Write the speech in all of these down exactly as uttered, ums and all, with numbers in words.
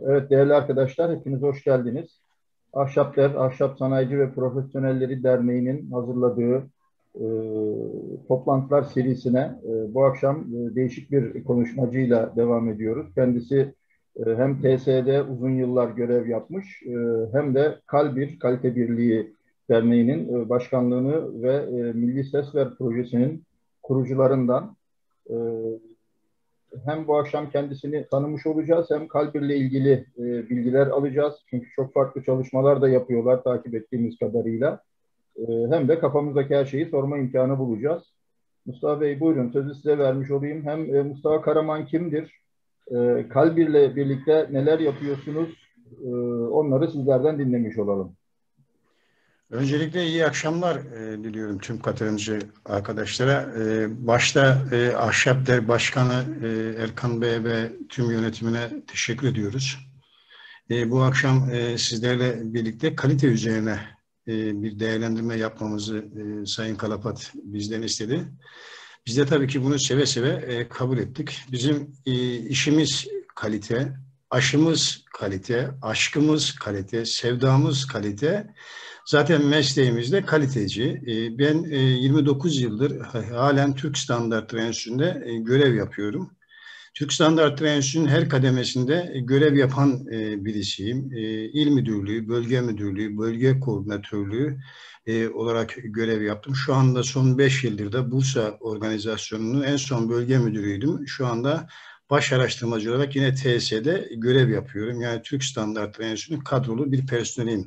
Evet değerli arkadaşlar, hepiniz hoş geldiniz. Ahşapler, Ahşap Sanayici ve Profesyonelleri Derneği'nin hazırladığı e, toplantılar serisine e, bu akşam e, değişik bir konuşmacıyla devam ediyoruz. Kendisi e, hem T S'de uzun yıllar görev yapmış, e, hem de Kalbir, Kalite Birliği Derneği'nin e, başkanlığını ve e, Milli Ses Ver projesinin kurucularından. E, Hem bu akşam kendisini tanımış olacağız hem Kalbir'le ilgili e, bilgiler alacağız. Çünkü çok farklı çalışmalar da yapıyorlar takip ettiğimiz kadarıyla. E, hem de kafamızdaki her şeyi sorma imkanı bulacağız. Mustafa Bey buyurun sözü size vermiş olayım. Hem e, Mustafa Karaman kimdir? E, Kalbir'le birlikte neler yapıyorsunuz? E, onları sizlerden dinlemiş olalım. Öncelikle iyi akşamlar e, diliyorum tüm katılımcı arkadaşlara. E, başta e, Ahşapler Başkanı e, Erkan Bey ve tüm yönetimine teşekkür ediyoruz. E, bu akşam e, sizlerle birlikte kalite üzerine e, bir değerlendirme yapmamızı e, Sayın Kalapat bizden istedi. Biz de tabii ki bunu seve seve e, kabul ettik. Bizim e, işimiz kalite, aşımız kalite, aşkımız kalite, sevdamız kalite. Zaten mesleğimiz de kaliteci. Ben yirmi dokuz yıldır halen Türk Standartları Enstitüsü'nde görev yapıyorum. Türk Standartları Enstitüsü'nün her kademesinde görev yapan birisiyim. İl müdürlüğü, bölge müdürlüğü, bölge koordinatörlüğü olarak görev yaptım. Şu anda son beş yıldır da Bursa organizasyonunun en son bölge müdürüydüm. Şu anda baş araştırmacı olarak yine T S'de görev yapıyorum. Yani Türk Standartları Enstitüsü'nün kadrolu bir personeliyim.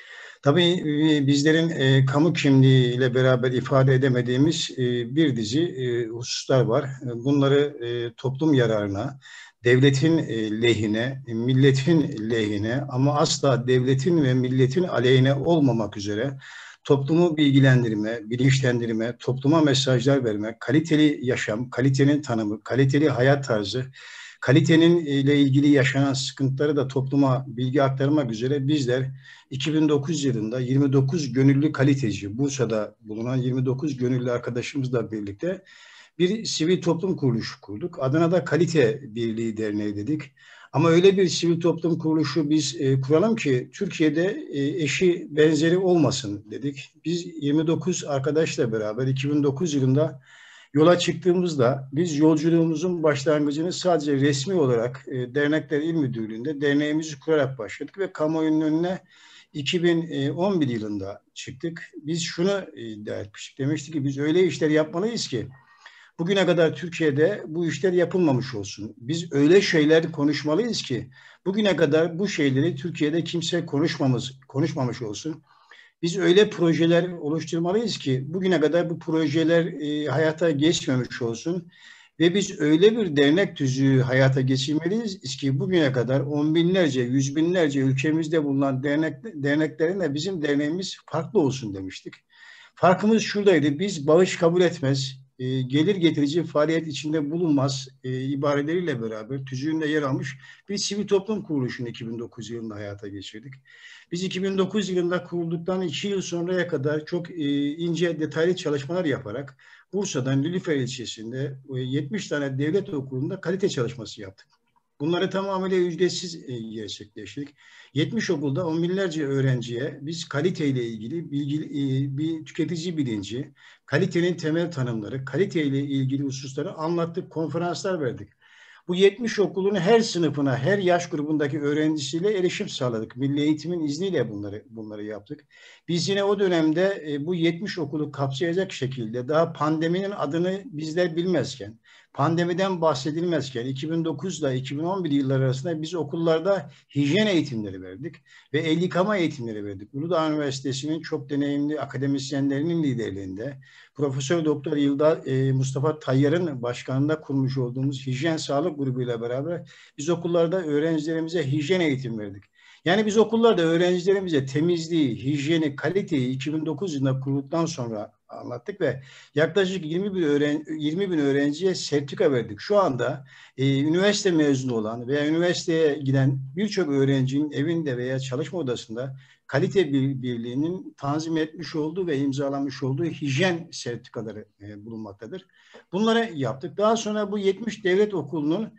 Tabii bizlerin e, kamu kimliğiyle beraber ifade edemediğimiz e, bir dizi e, hususlar var. Bunları e, toplum yararına, devletin e, lehine, milletin lehine ama asla devletin ve milletin aleyhine olmamak üzere toplumu bilgilendirme, bilinçlendirme, topluma mesajlar verme, kaliteli yaşam, kalitenin tanımı, kaliteli hayat tarzı, kalitenin ile ilgili yaşanan sıkıntıları da topluma bilgi aktarmak üzere bizler iki bin dokuz yılında yirmi dokuz gönüllü kaliteci, Bursa'da bulunan yirmi dokuz gönüllü arkadaşımızla birlikte bir sivil toplum kuruluşu kurduk. Adına da Kalite Birliği Derneği dedik. Ama öyle bir sivil toplum kuruluşu biz e, kuralım ki Türkiye'de e, eşi benzeri olmasın dedik. Biz yirmi dokuz arkadaşla beraber iki bin dokuz yılında yola çıktığımızda biz yolculuğumuzun başlangıcını sadece resmi olarak e, Dernekler İl Müdürlüğü'nde derneğimizi kurarak başladık ve kamuoyunun önüne iki bin on bir yılında çıktık. Biz şunu iddia etmiştik. Demiştik ki biz öyle işler yapmalıyız ki bugüne kadar Türkiye'de bu işler yapılmamış olsun. Biz öyle şeyler konuşmalıyız ki bugüne kadar bu şeyleri Türkiye'de kimse konuşmamız, konuşmamış olsun. Biz öyle projeler oluşturmalıyız ki bugüne kadar bu projeler e, hayata geçmemiş olsun. Ve biz öyle bir dernek tüzüğü hayata geçirmeliyiz ki bugüne kadar on binlerce, yüz binlerce ülkemizde bulunan dernek, derneklerin de bizim derneğimiz farklı olsun demiştik. Farkımız şuradaydı. Biz bağış kabul etmez, e, gelir getirici faaliyet içinde bulunmaz e, ibareleriyle beraber tüzüğünde yer almış bir sivil toplum kuruluşunu iki bin dokuz yılında hayata geçirdik. Biz iki bin dokuz yılında kurulduktan iki yıl sonraya kadar çok e, ince, detaylı çalışmalar yaparak Bursa'dan Nilüfer ilçesinde yetmiş tane devlet okulunda kalite çalışması yaptık. Bunları tamamıyla ücretsiz e, gerçekleştirdik. yetmiş okulda on binlerce öğrenciye biz kaliteyle ilgili bilgi, e, bir tüketici bilinci, kalitenin temel tanımları, kaliteyle ilgili hususları anlattık, konferanslar verdik. Bu yetmiş okulun her sınıfına, her yaş grubundaki öğrencisiyle erişim sağladık. Milli Eğitim'in izniyle bunları bunları yaptık. Biz yine o dönemde e, bu yetmiş okulu kapsayacak şekilde daha pandeminin adını bizler bilmezken, pandemiden bahsedilmezken iki bin dokuz ile iki bin on bir yılları arasında biz okullarda hijyen eğitimleri verdik ve el yıkama eğitimleri verdik. Uludağ Üniversitesi'nin çok deneyimli akademisyenlerinin liderliğinde Profesör Doktor Yılda e, Mustafa Tayyar'ın başkanlığında kurmuş olduğumuz hijyen sağlık grubuyla beraber biz okullarda öğrencilerimize hijyen eğitim verdik. Yani biz okullarda öğrencilerimize temizliği, hijyeni, kaliteyi iki bin dokuz yılında kurulduktan sonra anlattık ve yaklaşık yirmi bin, öğren yirmi bin öğrenciye sertifika verdik. Şu anda e, üniversite mezunu olan veya üniversiteye giden birçok öğrencinin evinde veya çalışma odasında Kalite Birliği'nin tanzim etmiş olduğu ve imzalamış olduğu hijyen sertifikaları e, bulunmaktadır. Bunları yaptık. Daha sonra bu yetmiş devlet okulunun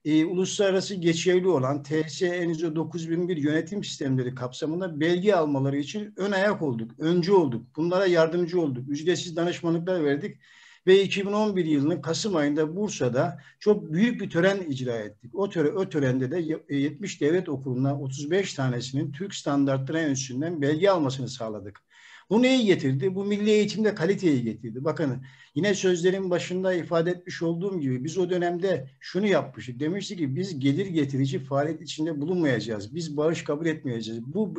e, uluslararası geçerli olan T S E N I S O dokuz bin bir yönetim sistemleri kapsamında belge almaları için ön ayak olduk, öncü olduk. Bunlara yardımcı olduk. Ücretsiz danışmanlıklar verdik. Ve iki bin on bir yılının Kasım ayında Bursa'da çok büyük bir tören icra ettik. O, töre, o törende de yetmiş devlet okuluna otuz beş tanesinin Türk Standartları Enstitüsü'nden belge almasını sağladık. Bu neyi getirdi? Bu milli eğitimde kaliteyi getirdi. Bakın yine sözlerin başında ifade etmiş olduğum gibi biz o dönemde şunu yapmıştık. Demiştik ki biz gelir getirici faaliyet içinde bulunmayacağız. Biz bağış kabul etmeyeceğiz. Bu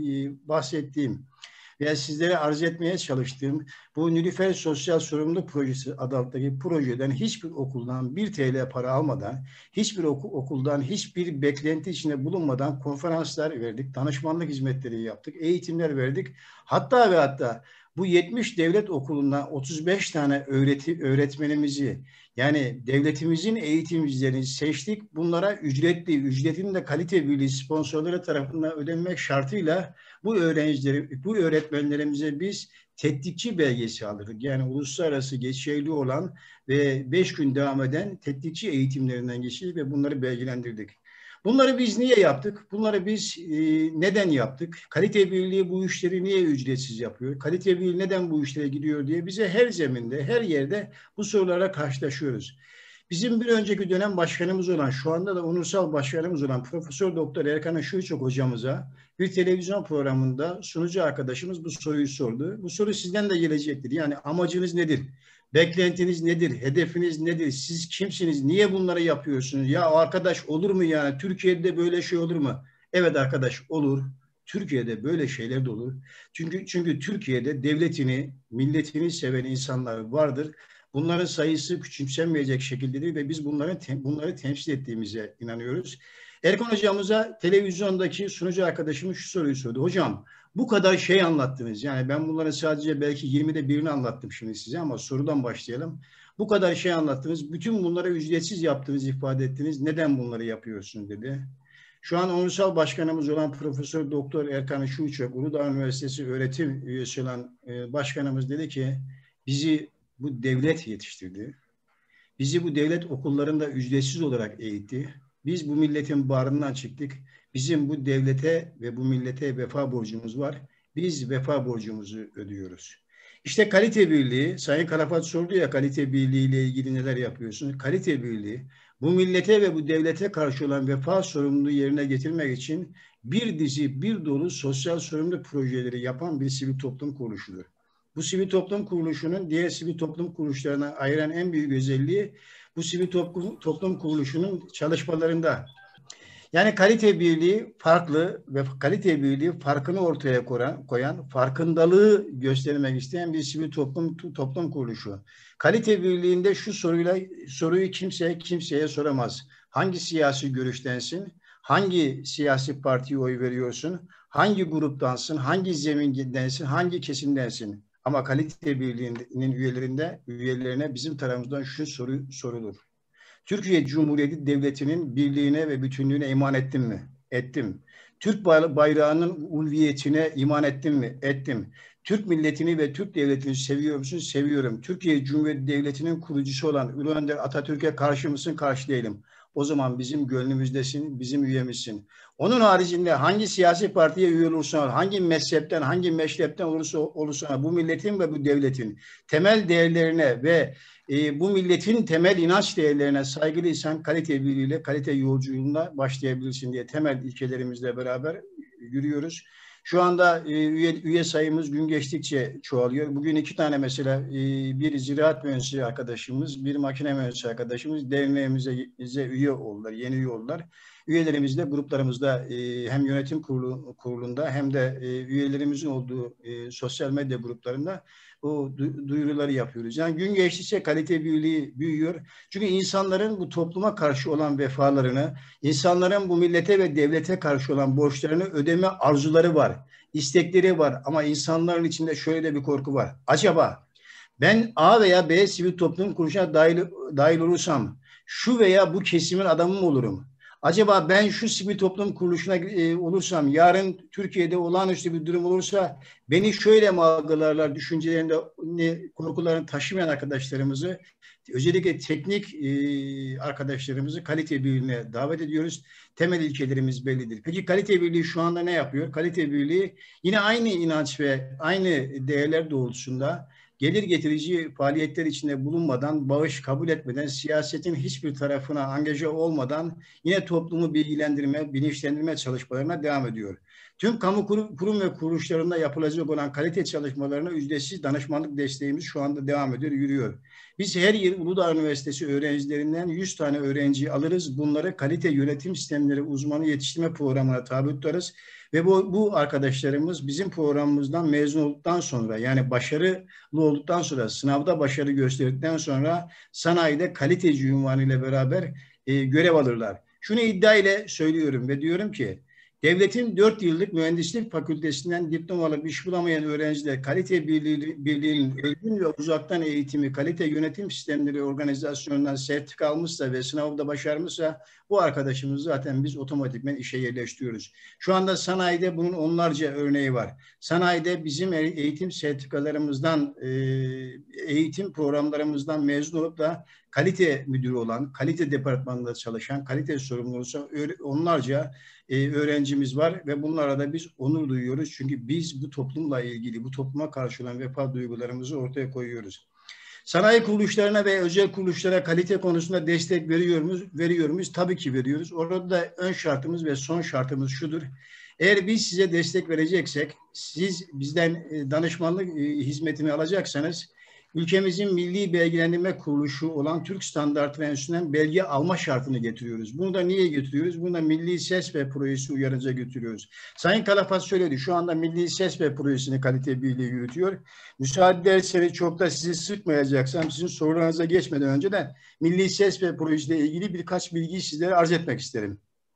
bahsettiğim veya sizlere arz etmeye çalıştığım bu Nilüfer Sosyal Sorumluluk Projesi adı altındaki projeden hiçbir okuldan bir T L para almadan, hiçbir okuldan hiçbir beklenti içinde bulunmadan konferanslar verdik, danışmanlık hizmetleri yaptık, eğitimler verdik. Hatta ve hatta bu yetmiş devlet okulundan otuz beş tane öğreti, öğretmenimizi yani devletimizin eğitimcilerini seçtik. Bunlara ücretli, ücretin de kalite birliği sponsorları tarafından ödenmek şartıyla bu öğrencileri, bu öğretmenlerimize biz tetkikçi belgesi alırdık. Yani uluslararası geçerli olan ve beş gün devam eden tetkikçi eğitimlerinden geçirdik ve bunları belgelendirdik. Bunları biz niye yaptık? Bunları biz e, neden yaptık? Kalite birliği bu işleri niye ücretsiz yapıyor? Kalite birliği neden bu işlere gidiyor diye bize her zeminde, her yerde bu sorulara karşılaşıyoruz. Bizim bir önceki dönem başkanımız olan, şu anda da onursal başkanımız olan Profesör Doktor Erkan Aşıçok hocamıza bir televizyon programında sunucu arkadaşımız bu soruyu sordu. Bu soru sizden de gelecektir. Yani amacınız nedir? Beklentiniz nedir? Hedefiniz nedir? Siz kimsiniz? Niye bunları yapıyorsunuz? Ya arkadaş olur mu yani? Türkiye'de böyle şey olur mu? Evet arkadaş olur. Türkiye'de böyle şeyler de olur. Çünkü çünkü Türkiye'de devletini, milletini seven insanlar vardır. Bunların sayısı küçümsenmeyecek şekildedir ve biz bunları bunları temsil ettiğimize inanıyoruz. Erkan hocamıza televizyondaki sunucu arkadaşımız şu soruyu sordu. Hocam bu kadar şey anlattınız. Yani ben bunları sadece belki yirmide birini anlattım şimdi size ama sorudan başlayalım. Bu kadar şey anlattınız. Bütün bunları ücretsiz yaptığınızı ifade ettiniz. Neden bunları yapıyorsunuz dedi. Şu an onursal başkanımız olan Profesör Doktor Erkan Aşıçok, Uludağ Üniversitesi öğretim üyesi olan e, başkanımız dedi ki bizi bu devlet yetiştirdi. Bizi bu devlet okullarında ücretsiz olarak eğitti. Biz bu milletin bağrından çıktık. Bizim bu devlete ve bu millete vefa borcumuz var. Biz vefa borcumuzu ödüyoruz. İşte kalite birliği, Sayın Kalafat sordu ya kalite birliği ile ilgili neler yapıyorsunuz? Kalite birliği, bu millete ve bu devlete karşı olan vefa sorumluluğu yerine getirmek için bir dizi, bir dolu sosyal sorumluluk projeleri yapan bir sivil toplum kuruluşudur. Bu sivil toplum kuruluşunun diğer sivil toplum kuruluşlarına ayıran en büyük özelliği bu sivil toplum, toplum kuruluşunun çalışmalarında. Yani kalite birliği farklı ve kalite birliği farkını ortaya koyan, koyan farkındalığı göstermek isteyen bir sivil toplum toplum kuruluşu. Kalite birliğinde şu soruyla soruyu kimse kimseye soramaz. Hangi siyasi görüştensin? Hangi siyasi partiye oy veriyorsun? Hangi gruptansın? Hangi zemindensin? Hangi kesimdensin? Ama kalite birliğinin üyelerinde üyelerine bizim tarafımızdan şu soru sorulur. Türkiye Cumhuriyeti Devleti'nin birliğine ve bütünlüğüne iman ettin mi? Ettim. Türk bayrağının ulviyetine iman ettin mi? Ettim. Türk milletini ve Türk devletini seviyor musun? Seviyorum. Türkiye Cumhuriyeti Devleti'nin kurucusu olan Ulu Önder Atatürk'e karşı mısın? Karşı değilim. O zaman bizim gönlümüzdesin, bizim üyemizsin. Onun haricinde hangi siyasi partiye üye olursan, hangi mezhepten, hangi meşrepten olursa olursa bu milletin ve bu devletin temel değerlerine ve e, bu milletin temel inanç değerlerine saygılıysan kalite birliğiyle, kalite yolculuğuna başlayabilirsin diye temel ilkelerimizle beraber yürüyoruz. Şu anda e, üye, üye sayımız gün geçtikçe çoğalıyor. Bugün iki tane mesela e, bir ziraat mühendisi arkadaşımız, bir makine mühendisi arkadaşımız derneğimize bize üye oldular, yeni üye oldular. Üyelerimizle, gruplarımızda e, hem yönetim kurulu, kurulunda hem de e, üyelerimizin olduğu e, sosyal medya gruplarında o duyuruları yapıyoruz. Yani gün geçtikçe kalite birliği büyüyor. Çünkü insanların bu topluma karşı olan vefalarını, insanların bu millete ve devlete karşı olan borçlarını ödeme arzuları var, istekleri var. Ama insanların içinde şöyle de bir korku var. Acaba ben A veya B sivil toplum kuruluşuna dahil, dahil olursam şu veya bu kesimin adamı mı olurum? Acaba ben şu sivil toplum kuruluşuna e, olursam, yarın Türkiye'de olağanüstü bir durum olursa beni şöyle mi algılarlar düşüncelerinde, ne, korkularını taşımayan arkadaşlarımızı, özellikle teknik e, arkadaşlarımızı kalite birliğine davet ediyoruz. Temel ilkelerimiz bellidir. Peki kalite birliği şu anda ne yapıyor? Kalite birliği yine aynı inanç ve aynı değerler doğrultusunda gelir getirici faaliyetler içinde bulunmadan, bağış kabul etmeden, siyasetin hiçbir tarafına angaja olmadan yine toplumu bilgilendirme, bilinçlendirme çalışmalarına devam ediyor. Tüm kamu kurum ve kuruluşlarında yapılacak olan kalite çalışmalarına ücretsiz danışmanlık desteğimiz şu anda devam ediyor, yürüyor. Biz her yıl Uludağ Üniversitesi öğrencilerinden yüz tane öğrenci alırız. Bunları kalite yönetim sistemleri uzmanı yetiştirme programına tabi tutarız. Ve bu, bu arkadaşlarımız bizim programımızdan mezun olduktan sonra, yani başarılı olduktan sonra, sınavda başarı gösterdikten sonra sanayide kaliteci unvanıyla beraber e, görev alırlar. Şunu iddia ile söylüyorum ve diyorum ki, devletin dört yıllık mühendislik fakültesinden diplomalı iş bulamayan öğrenciler kalite birliği, birliğinin özgün ve uzaktan eğitimi, kalite yönetim sistemleri organizasyonundan sertifika almışsa ve sınavda başarmışsa bu arkadaşımızı zaten biz otomatikmen işe yerleştiriyoruz. Şu anda sanayide bunun onlarca örneği var. Sanayide bizim eğitim sertifikalarımızdan, eğitim programlarımızdan mezun olup da kalite müdürü olan, kalite departmanında çalışan, kalite sorumlusu onlarca öğrencimiz var ve bunlara da biz onur duyuyoruz. Çünkü biz bu toplumla ilgili, bu topluma karşı olan vefa duygularımızı ortaya koyuyoruz. Sanayi kuruluşlarına ve özel kuruluşlara kalite konusunda destek veriyor muyuz? Veriyor muyuz? Tabii ki veriyoruz. Orada da ön şartımız ve son şartımız şudur. Eğer biz size destek vereceksek, siz bizden danışmanlık hizmetini alacaksanız, ülkemizin milli belgelendirme kuruluşu olan Türk Standartları Enstitüsü'nden belge alma şartını getiriyoruz. Bunu da niye getiriyoruz? Bunu da Milli Ses ve Projesi uyarınca götürüyoruz. Sayın Kalafat söyledi. Şu anda Milli Ses ve Projesi'ni kalite birliği yürütüyor. Müsaade ederseniz çok da sizi sıkmayacaksam sizin sorularınıza geçmeden önce de Milli Ses ve Projesi ile ilgili birkaç bilgiyi sizlere arz etmek isterim.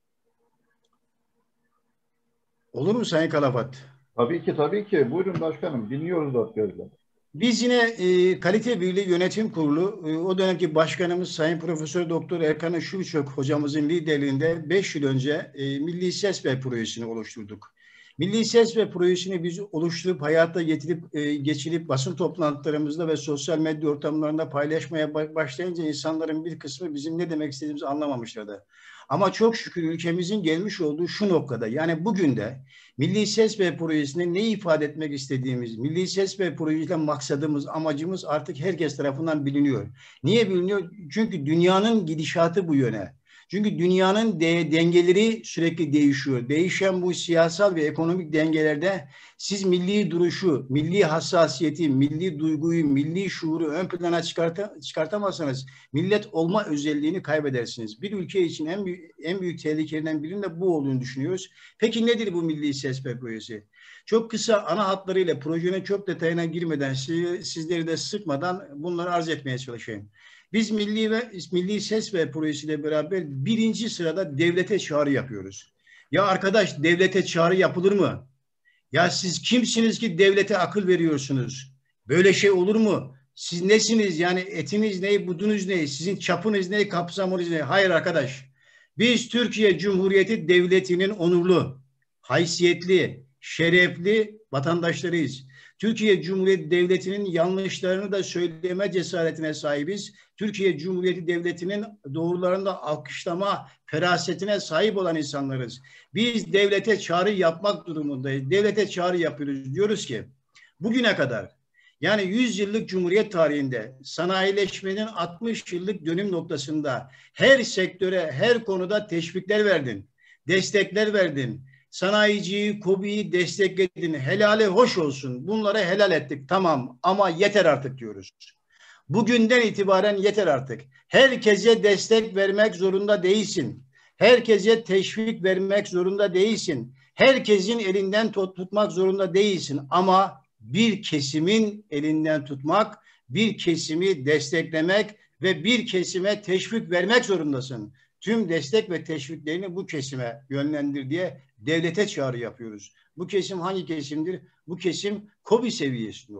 Olur mu Sayın Kalafat? Tabii ki, tabii ki. Buyurun başkanım. Dinliyoruz dört gözle. Biz yine e, Kalite Birliği Yönetim Kurulu, e, o dönemki başkanımız Sayın Profesör Doktor Erkan Işıkçok hocamızın liderliğinde beş yıl önce e, Milli Ses ve Projesi'ni oluşturduk. Milli Ses ve Projesi'ni biz oluşturup hayata getirip e, geçirip basın toplantılarımızda ve sosyal medya ortamlarında paylaşmaya başlayınca insanların bir kısmı bizim ne demek istediğimizi anlamamışlardı. Ama çok şükür ülkemizin gelmiş olduğu şu noktada, yani bugün de Milli Ses ve Projesi'ne ne ifade etmek istediğimiz, Milli Ses ve Projesi'yle maksadımız, amacımız artık herkes tarafından biliniyor. Niye biliniyor? Çünkü dünyanın gidişatı bu yöne. Çünkü dünyanın de, dengeleri sürekli değişiyor. Değişen bu siyasal ve ekonomik dengelerde siz milli duruşu, milli hassasiyeti, milli duyguyu, milli şuuru ön plana çıkarta, çıkartamazsanız millet olma özelliğini kaybedersiniz. Bir ülke için en büyük, en büyük tehlikelerinden birinin de bu olduğunu düşünüyoruz. Peki nedir bu Milli Ses ve Projesi? Çok kısa ana hatlarıyla projenin çok detayına girmeden, sizleri de sıkmadan bunları arz etmeye çalışayım. Biz Milli ve Milli Ses ve Projesi ile beraber birinci sırada devlete çağrı yapıyoruz. Ya arkadaş, devlete çağrı yapılır mı? Ya siz kimsiniz ki devlete akıl veriyorsunuz? Böyle şey olur mu? Siz nesiniz? Yani etiniz ne, budunuz ne? Sizin çapınız ne, kapsamınız ne? Hayır arkadaş. Biz Türkiye Cumhuriyeti Devleti'nin onurlu, haysiyetli, şerefli vatandaşlarıyız. Türkiye Cumhuriyeti Devleti'nin yanlışlarını da söyleme cesaretine sahibiz. Türkiye Cumhuriyeti Devleti'nin doğrularını da alkışlama ferasetine sahip olan insanlarız. Biz devlete çağrı yapmak durumundayız. Devlete çağrı yapıyoruz. Diyoruz ki bugüne kadar, yani yüz yıllık Cumhuriyet tarihinde sanayileşmenin altmış yıllık dönüm noktasında her sektöre, her konuda teşvikler verdin, destekler verdin. Sanayiciyi, KOBİ'yi destekledin. Helali hoş olsun. Bunları helal ettik. Tamam ama yeter artık diyoruz. Bugünden itibaren yeter artık. Herkese destek vermek zorunda değilsin. Herkese teşvik vermek zorunda değilsin. Herkesin elinden tut tutmak zorunda değilsin. Ama bir kesimin elinden tutmak, bir kesimi desteklemek ve bir kesime teşvik vermek zorundasın. Tüm destek ve teşviklerini bu kesime yönlendir diye devlete çağrı yapıyoruz. Bu kesim hangi kesimdir? Bu kesim KOBİ seviyesinde olan.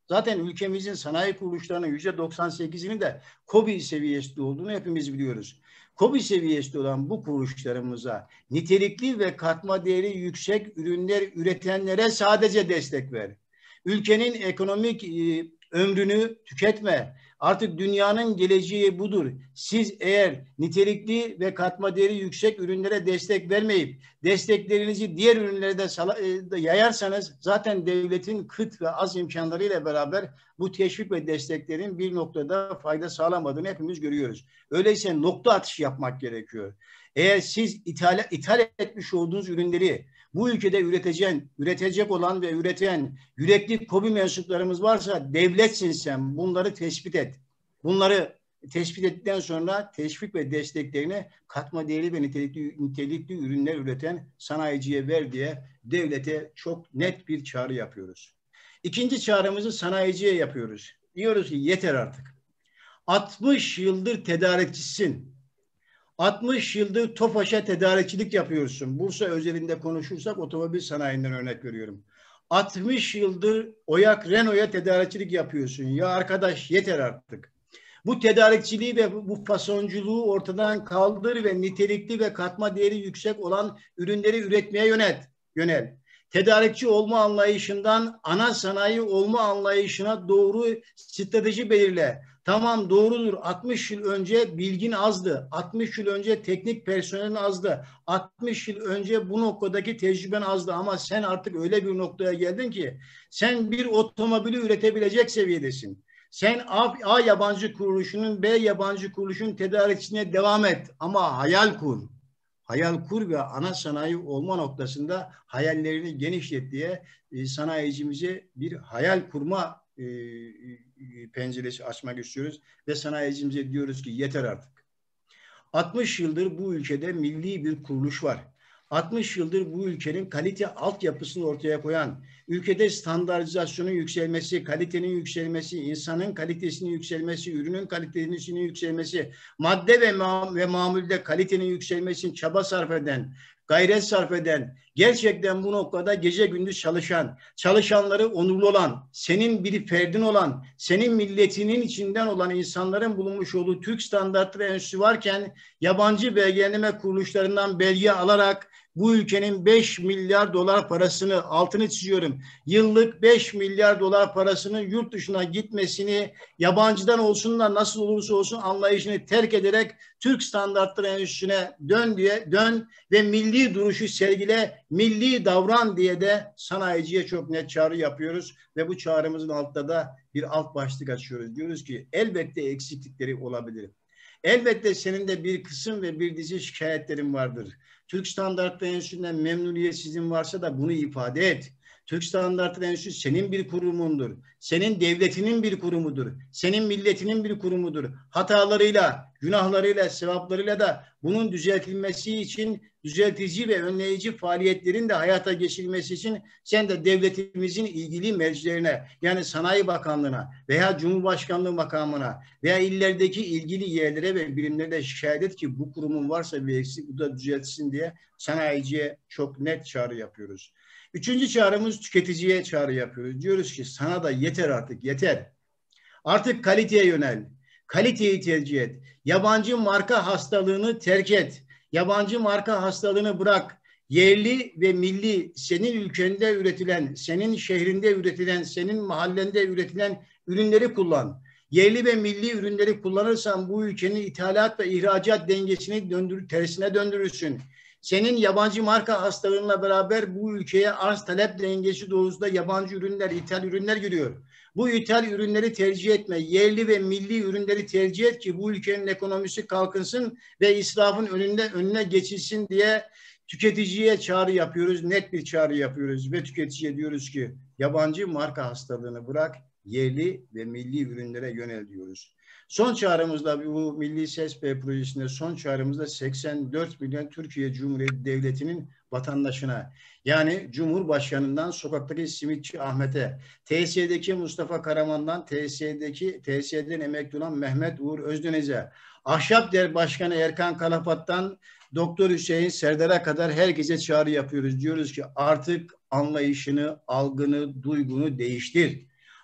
Zaten ülkemizin sanayi kuruluşlarının yüzde doksan sekizinin de KOBİ seviyesinde olduğunu hepimiz biliyoruz. KOBİ seviyesinde olan bu kuruluşlarımıza nitelikli ve katma değeri yüksek ürünler üretenlere sadece destek ver. Ülkenin ekonomik e, ömrünü tüketme. Artık dünyanın geleceği budur. Siz eğer nitelikli ve katma değeri yüksek ürünlere destek vermeyip desteklerinizi diğer ürünlere de e, yayarsanız zaten devletin kıt ve az imkanlarıyla beraber bu teşvik ve desteklerin bir noktada fayda sağlamadığını hepimiz görüyoruz. Öyleyse nokta atışı yapmak gerekiyor. Eğer siz ithal, ithal etmiş olduğunuz ürünleri bu ülkede üreteceğin, üretecek olan ve üreten yürekli KOBİ mensuplarımız varsa devletsin sen. Bunları tespit et. Bunları tespit ettikten sonra teşvik ve desteklerini katma değerli ve nitelikli, nitelikli ürünler üreten sanayiciye ver diye devlete çok net bir çağrı yapıyoruz. İkinci çağrımızı sanayiciye yapıyoruz. Diyoruz ki yeter artık. altmış yıldır tedarikçisin. altmış yıldır TOFAŞ'a tedarikçilik yapıyorsun. Bursa özelinde konuşursak otomobil sanayinden örnek veriyorum. altmış yıldır Oyak Renault'a tedarikçilik yapıyorsun. Ya arkadaş yeter artık. Bu tedarikçiliği ve bu fasonculuğu ortadan kaldır ve nitelikli ve katma değeri yüksek olan ürünleri üretmeye yönel. yönel. Tedarikçi olma anlayışından ana sanayi olma anlayışına doğru strateji belirle. Tamam doğrudur. altmış yıl önce bilgin azdı. altmış yıl önce teknik personelin azdı. altmış yıl önce bu noktadaki tecrüben azdı. Ama sen artık öyle bir noktaya geldin ki sen bir otomobili üretebilecek seviyedesin. Sen A, A yabancı kuruluşunun, B yabancı kuruluşun tedarikçisine devam et. Ama hayal kur. Hayal kur ve ana sanayi olma noktasında hayallerini genişlet diye e, sanayicimize bir hayal kurma e, e, penceresi açmak istiyoruz. Ve sanayicimize diyoruz ki yeter artık. altmış yıldır bu ülkede milli bir kuruluş var. altmış yıldır bu ülkenin kalite altyapısını ortaya koyan, ülkede standartizasyonun yükselmesi, kalitenin yükselmesi, insanın kalitesinin yükselmesi, ürünün kalitesinin yükselmesi, madde ve, ma ve mamulde kalitenin yükselmesi için çaba sarf eden, gayret sarf eden, gerçekten bu noktada gece gündüz çalışan, çalışanları onurlu olan, senin bir ferdin olan, senin milletinin içinden olan insanların bulunmuş olduğu Türk Standartları Enstitüsü varken yabancı belgeleme kuruluşlarından belge alarak bu ülkenin beş milyar dolar parasını, altını çiziyorum, yıllık beş milyar dolar parasının yurt dışına gitmesini, yabancıdan olsun da nasıl olursa olsun anlayışını terk ederek Türk Standartları Enstitüsü'ne dön diye dön ve milli duruşu sergile, milli davran diye de sanayiciye çok net çağrı yapıyoruz ve bu çağrımızın altında da bir alt başlık açıyoruz. Diyoruz ki elbette eksiklikleri olabilir. Elbette senin de bir kısım ve bir dizi şikayetlerin vardır. Türk Standartları Enstitüsü'nden memnuniyetsizliğin varsa da bunu ifade et. Türk Standartları Enstitüsü senin bir kurumundur. Senin devletinin bir kurumudur. Senin milletinin bir kurumudur. Hatalarıyla, günahlarıyla, sevaplarıyla da bunun düzeltilmesi için düzeltici ve önleyici faaliyetlerin de hayata geçirilmesi için sen de devletimizin ilgili mercilerine yani Sanayi Bakanlığı'na veya Cumhurbaşkanlığı makamına veya illerdeki ilgili yerlere ve birimlere de şikayet et ki bu kurumun varsa bir eksik bu da düzeltsin diye sanayiciye çok net çağrı yapıyoruz. Üçüncü çağrımız tüketiciye çağrı yapıyoruz. Diyoruz ki sana da yeter artık yeter. Artık kaliteye yönel. Kaliteyi tercih et. Yabancı marka hastalığını terk et. Yabancı marka hastalığını bırak. Yerli ve milli senin ülkende üretilen, senin şehrinde üretilen, senin mahallende üretilen ürünleri kullan. Yerli ve milli ürünleri kullanırsan bu ülkenin ithalat ve ihracat dengesini döndür, tersine döndürürsün. Senin yabancı marka hastalığınla beraber bu ülkeye arz talep dengesi doğrultusunda yabancı ürünler, ithal ürünler giriyor. Bu ithal ürünleri tercih etme. Yerli ve milli ürünleri tercih et ki bu ülkenin ekonomisi kalkınsın ve israfın önünde önüne geçilsin diye tüketiciye çağrı yapıyoruz. Net bir çağrı yapıyoruz ve tüketiciye diyoruz ki yabancı marka hastalığını bırak, yerli ve milli ürünlere yönel diyoruz. Son çağrımızda bu Milli Ses Bey projesinde son çağrımızda seksen dört milyon Türkiye Cumhuriyeti Devleti'nin vatandaşına yani Cumhurbaşkanı'ndan sokaktaki simitçi Ahmet'e, T S E'deki Mustafa Karaman'dan T S E'deki T S E'den emekli olan Mehmet Uğur Özdeniz'e, Ahşapder Başkanı Erkan Kalafat'tan Doktor Hüseyin Serdar'a kadar herkese çağrı yapıyoruz. Diyoruz ki artık anlayışını, algını, duygunu değiştir.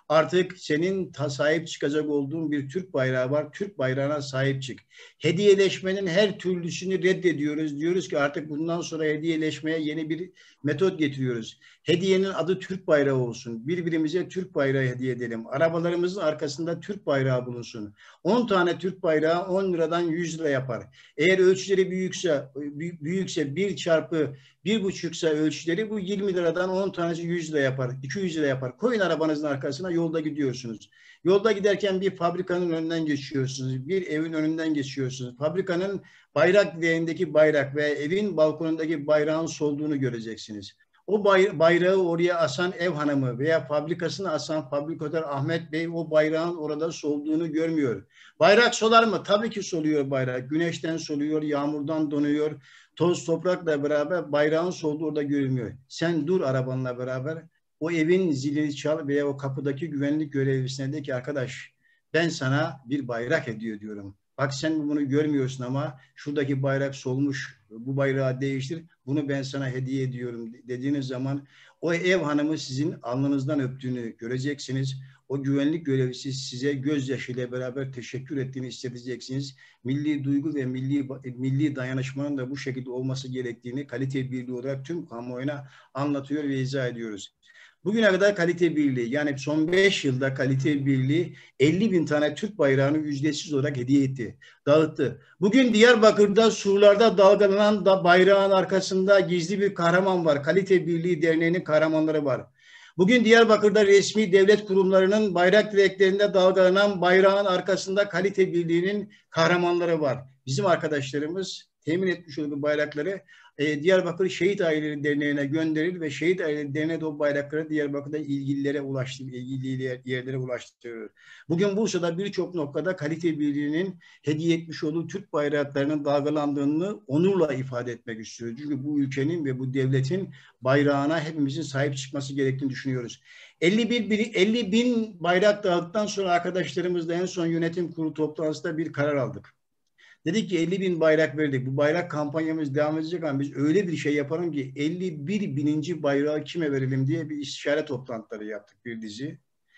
Artık senin ta sahip çıkacak olduğun bir Türk bayrağı var. Türk bayrağına sahip çık. Hediyeleşmenin her türlüsünü reddediyoruz. Diyoruz ki artık bundan sonra hediyeleşmeye yeni bir metot getiriyoruz. Hediyenin adı Türk bayrağı olsun. Birbirimize Türk bayrağı hediye edelim. Arabalarımızın arkasında Türk bayrağı bulunsun. on tane Türk bayrağı on liradan yüz lira yapar. Eğer ölçüleri büyükse büyükse bir çarpı bir buçuksa ölçüleri bu yirmi liradan on tanesi yüz lira yapar. iki yüz lira yapar. Koyun arabanızın arkasına, yolda gidiyorsunuz. Yolda giderken bir fabrikanın önünden geçiyorsunuz. Bir evin önünden geçiyorsunuz. Fabrikanın bayrak direğindeki bayrak ve evin balkonundaki bayrağın solduğunu göreceksiniz. O bayrağı oraya asan ev hanımı veya fabrikasını asan fabrikatör Ahmet Bey o bayrağın orada solduğunu görmüyor. Bayrak solar mı? Tabii ki soluyor bayrak. Güneşten soluyor, yağmurdan donuyor. Toz toprakla beraber bayrağın solduğu orada görünmüyor. Sen dur arabanla beraber, o evin zilini çal veya o kapıdaki güvenlik görevlisine de ki arkadaş ben sana bir bayrak hediye ediyorum. Bak sen bunu görmüyorsun ama şuradaki bayrak solmuş, bu bayrağı değiştir, bunu ben sana hediye ediyorum dediğiniz zaman o ev hanımı sizin alnınızdan öptüğünü göreceksiniz. O güvenlik görevlisi size gözyaşıyla beraber teşekkür ettiğini hissedeceksiniz. Milli duygu ve milli milli dayanışmanın da bu şekilde olması gerektiğini kalite birliği olarak tüm kamuoyuna anlatıyor ve izah ediyoruz. Bugüne kadar kalite birliği, yani son beş yılda kalite birliği elli bin tane Türk bayrağını ücretsiz olarak hediye etti, dağıttı. Bugün Diyarbakır'da surlarda dalgalanan da bayrağın arkasında gizli bir kahraman var. Kalite Birliği Derneği'nin kahramanları var. Bugün Diyarbakır'da resmi devlet kurumlarının bayrak direklerinde dalgalanan bayrağın arkasında Kalite Birliği'nin kahramanları var. Bizim arkadaşlarımız temin etmiş olduğu bayrakları e, Diyarbakır Şehit Aileleri Derneği'ne gönderir ve Şehit Aileleri Derneği de o bayrakları Diyarbakır'da ilgililere ulaştırır, ilgili yerlere ulaştırır. Bugün Bursa'da birçok noktada Kalite Birliği'nin hediye etmiş olduğu Türk bayraklarının dalgalandığını onurla ifade etmek istiyoruz. Çünkü bu ülkenin ve bu devletin bayrağına hepimizin sahip çıkması gerektiğini düşünüyoruz. elli bir, elli bin bayrak dağıttıktan sonra arkadaşlarımızla en son yönetim kurulu toplantısında bir karar aldık. Dedik ki elli bin bayrak verdik. Bu bayrak kampanyamız devam edecek ama biz öyle bir şey yapalım ki elli bir bininci bayrağı kime verelim diye bir istişare toplantıları yaptık, bir dizi.